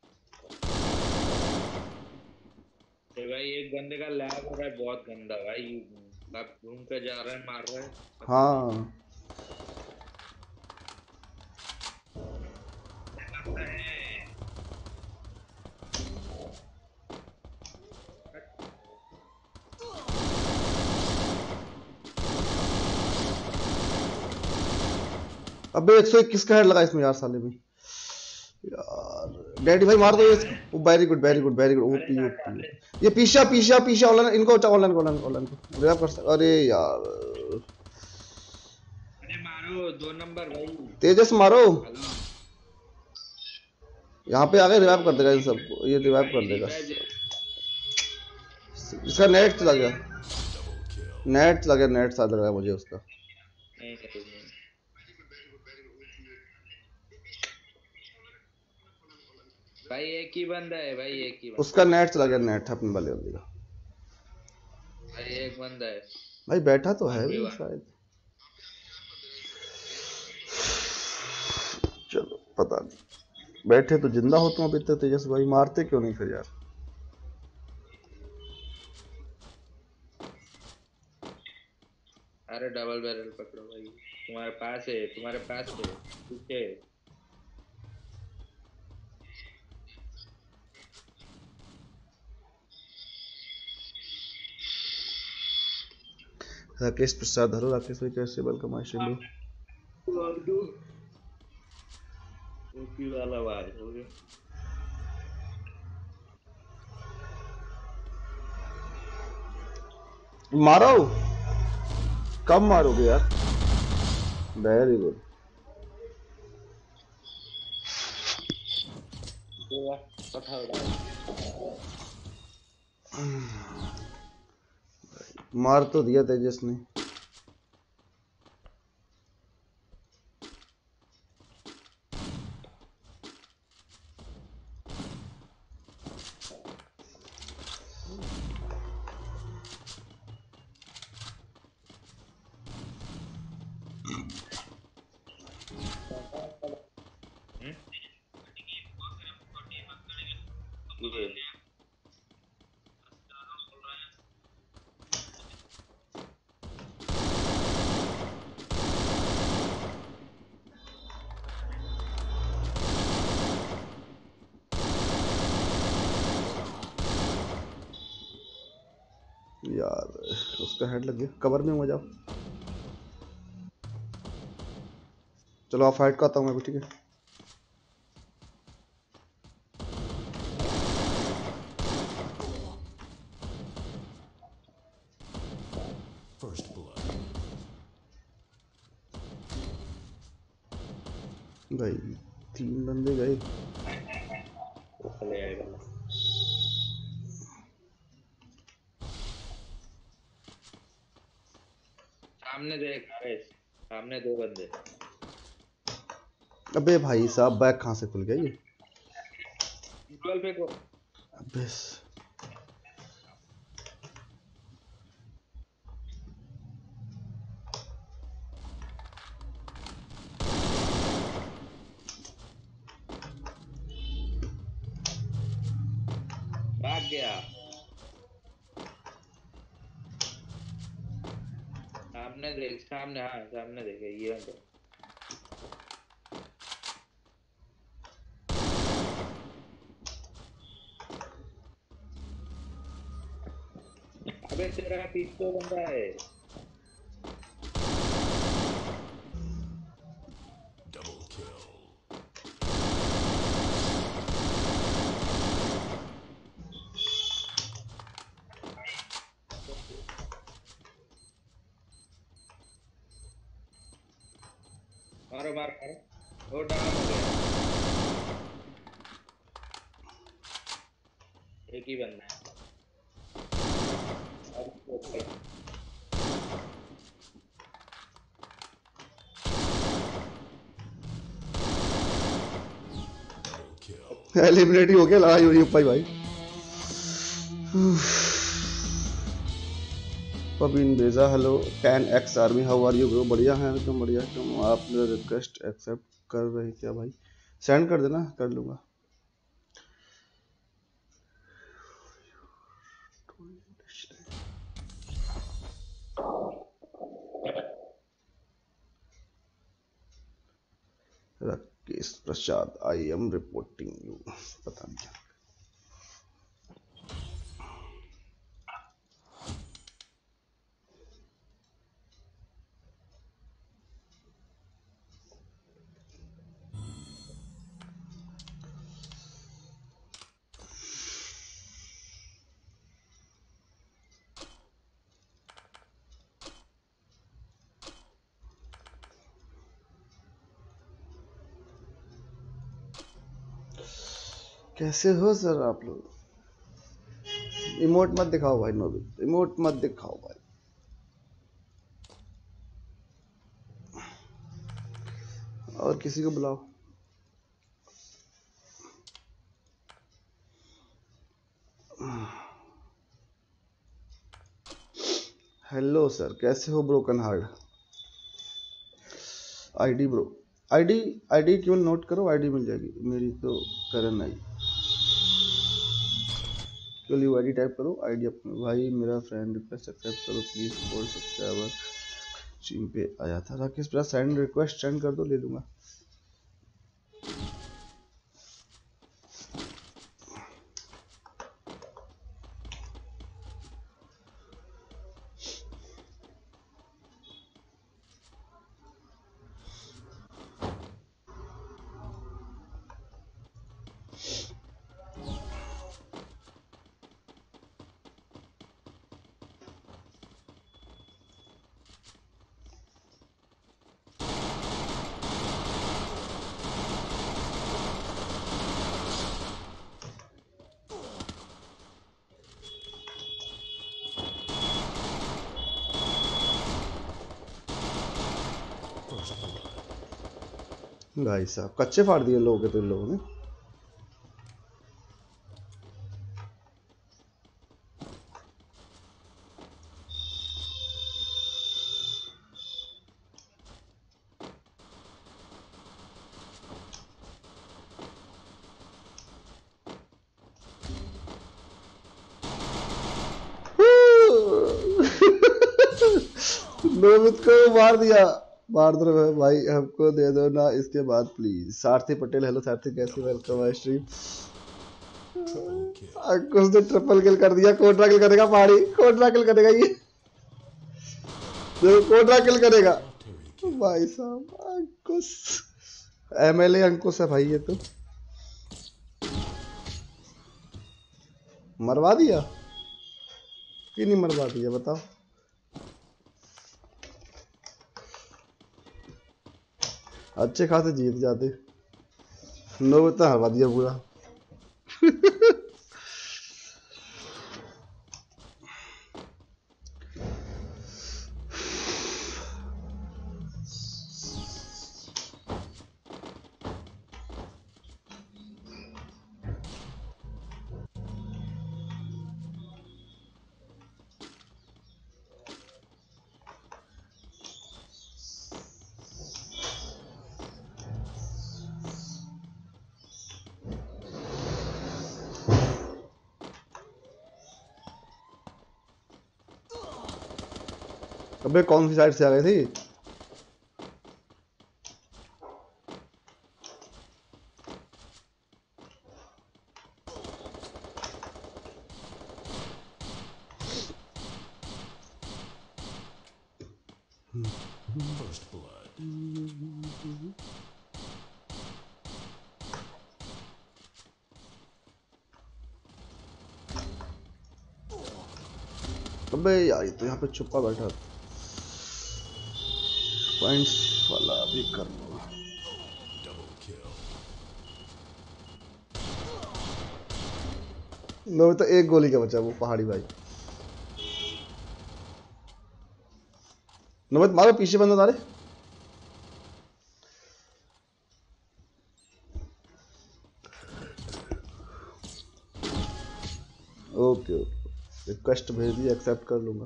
भाई एक बंदे का लैग हो रहा है बहुत गंदा भाई, आप घूम के जा रहे हैं मार रहे हैं। हाँ अबे एक सौ इक्कीस का हेड लगा इसमें यार साले में यार। डैडी भाई मार दो इसको। Very good very good very good OP OP. ये पीछा पीछा पीछा ऑनलाइन इनको ऑनलाइन ऑनलाइन ऑनलाइन को रिवाइव कर सकते। अरे यार अरे मारो दो नंबर भाई, तेजस मारो। यहाँ पे आगे रिवाइव कर देगा इन सबको, ये रिवाइव कर देगा। इसका नेट चला गया, नेट चला गया, नेट साथ लग रहा है मुझे उसका। भाई एक ही बंदा है भाई, एक ही बंदा। उसका नेट चला गया, नेट अपने वाले बंदे का। भाई एक बंदा है भाई बैठा तो है भी शायद। पता नहीं, बैठे तो जिंदा हो तुम अभी तक तेजस भाई, मारते क्यों नहीं फिर यार? अरे डबल बैरल पकड़ो भाई, तुम्हारे पास है, तुम्हारे पास है पीछे। राकेश प्रसाद, हेलो राकेश भाई, कैसे? Welcome my stream bro. OP वाला बात हो गया। मारो, कब मारोगे यार? Very good. मार तो दिया तेजस ने। हम्म? ये यार उसका हेड लग गया, कवर में हो जाओ। चलो आप फाइट का आता हूँ मैं भी, ठीक है? भाई तीन बंदे गए। चले आएगा। सामने देख गाइस, सामने दो बंदे। अबे भाई साहब, बैग कहाँ से खुल गया ये? गूगल पे को अबे भाग गया। सामने देख, सामने, हाँ सामने देखे ये बंदे। अबे तेरा पीछे बंदा है। मारो मारो मारो, वो डाउन हो गया। एक ही बंदा है। एलिमिनेट ही हो गया, लड़ाई हो रही है भाई भाई। पबीन बेजा, hello ten X army, how are you bro? बढ़िया है एकदम बढ़िया एकदम। आप मेरा रिक्वेस्ट एक्सेप्ट कर रहे क्या भाई? सेंड कर देना, कर लूँगा। Rakesh Prasad, I am reporting you. पता नहीं क्या। कैसे हो सर आप लोग? इमोट मत दिखाओ भाई, नोबी इमोट मत दिखाओ भाई। और किसी को बुलाओ। हेलो सर, कैसे हो? Broken heart ID bro. ID ID केवल नोट करो, आईडी मिल जाएगी मेरी तो करन आई। केवल यू आईडी टाइप करो, आईडी अपने भाई मेरा फ्रेंड रिक्वेस्ट एक्सेप्ट करो प्लीज फॉर सब्सक्राइबर स्ट्रीम पे आया था। Rakesh plus send request send कर दो, ले लूंगा। भाई साहब कच्चे फाड़ दिए लोगों के तो इन लोगों ने। नोमित को मार दिया, मार दो भाई, हमको दे दो ना इसके बाद प्लीज। सारथी पटेल, हेलो सारथी, कैसे, वेलकम माय स्ट्रीम। अंकुश ने ट्रिपल किल कर दिया, कोड्रा किल करेगा पहाड़ी, कोड्रा किल करेगा ये, देखो कोड्रा किल करेगा भाई साहब। अंकुश एमएलए अंकुश है भाई, ये तो मरवा दिया कि नहीं मरवा दिया बताओ। अच्छे खासे जीत जाते, नो तो हरवा दिया पूरा। अबे कौन सी साइड से आ गई थी? अबे यार ये तो यहाँ पे छुपा बैठा, पॉइंट्स वाला भी कर लो। नो तो एक गोली का बचा वो पहाड़ी भाई। नोबत मारो, पीछे बंदा तारे। ओके ओके, रिक्वेस्ट भेज दी, एक्सेप्ट कर लूंगा।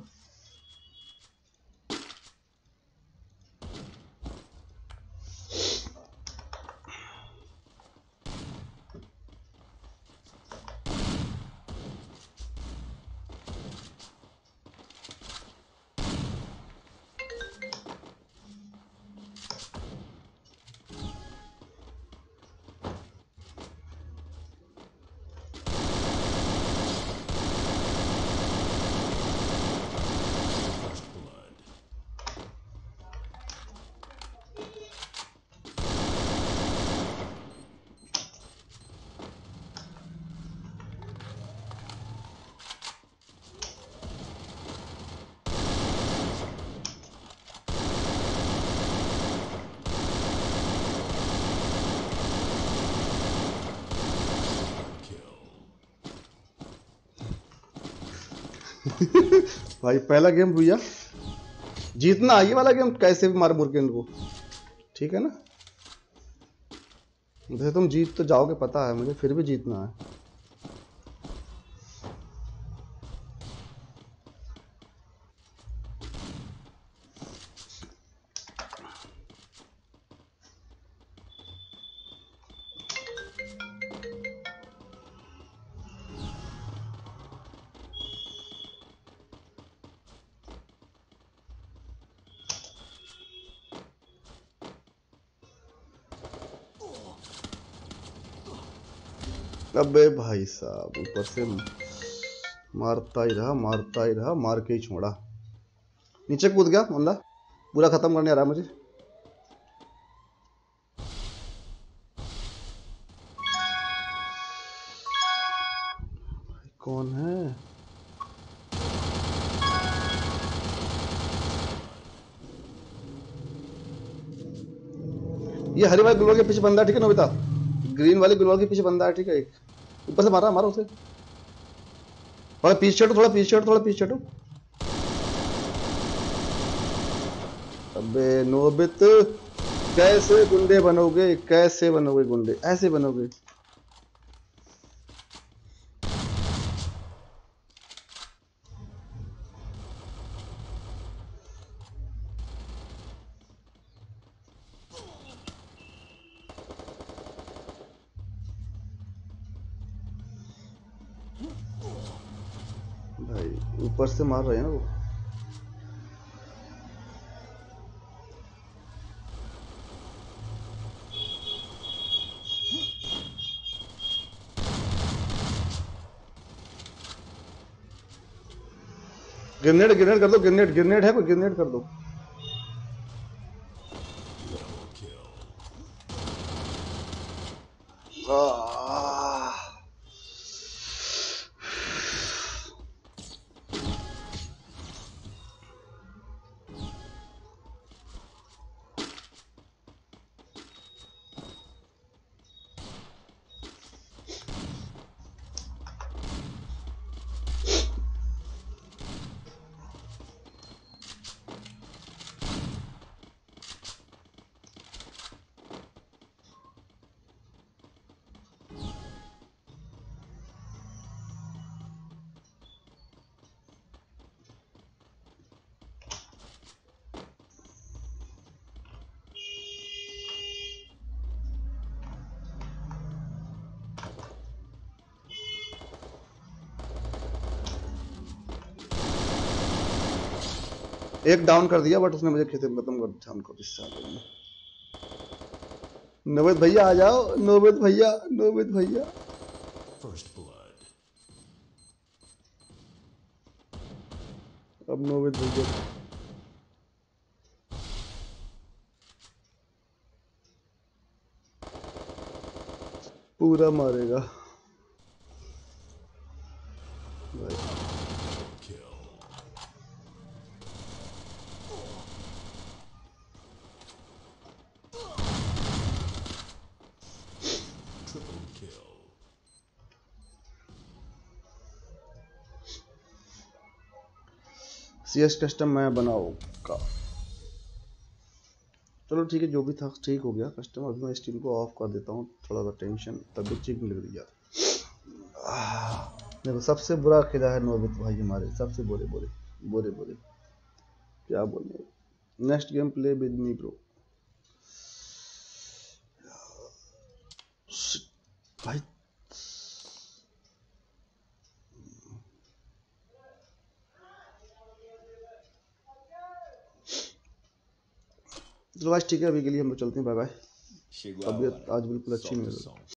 भाई पहला गेम भैया जीतना, ये वाला गेम कैसे भी मारो मुर्गे इनको, ठीक है ना। वैसे तुम जीत तो जाओगे पता है मुझे, फिर भी जीतना है। अबे भाई साहब ऊपर से मारता ही रहा मारता ही रहा, मार के ही छोड़ा। नीचे कूद गया बंदा, पूरा खत्म करने आ रहा मुझे। कौन है? ये हरी वाली गुलवाल के पीछे बंदा है, ठीक है नोबिता? ग्रीन वाली गुलवाल के पीछे बंदा है, ठीक है? एक ऊपर से मारा, मारो उसे। थोड़ा पीछे हटो, थोड़ा पीछे हटो, थोड़ा पीछे हटो। अबे नोबित, कैसे गुंडे बनोगे? कैसे बनोगे गुंडे? ऐसे बनोगे? भाई ऊपर से मार रहे हैं ना वो। ग्रेनेड ग्रेनेड कर दो, ग्रेनेड ग्रेनेड है कोई? ग्रेनेड कर दो। आह, एक डाउन कर दिया बट उसने मुझे खेते में खत्म कर दिया हमको। इस साल में नोबित भैया आ जाओ, नोबित भैया, नोबित भैया। अब नोबित भैया पूरा मारेगा भाई। सीएस कस्टम मैं बनाऊंगा। चलो ठीक है, जो भी था ठीक हो गया कस्टम। अभी मैं स्टीम को ऑफ कर देता हूँ, थोड़ा सा टेंशन, तबीयत ठीक नहीं लग रही यार। देखो सबसे बुरा खेला है नोबित भाई हमारे, सबसे बुरे बुरे बुरे बुरे क्या बोले। Next game play with me bro. भाई चलो आज ठीक है, अभी के लिए हम लोग चलते हैं, बाय बाय। तबीयत आज बिल्कुल अच्छी नहीं लग रही।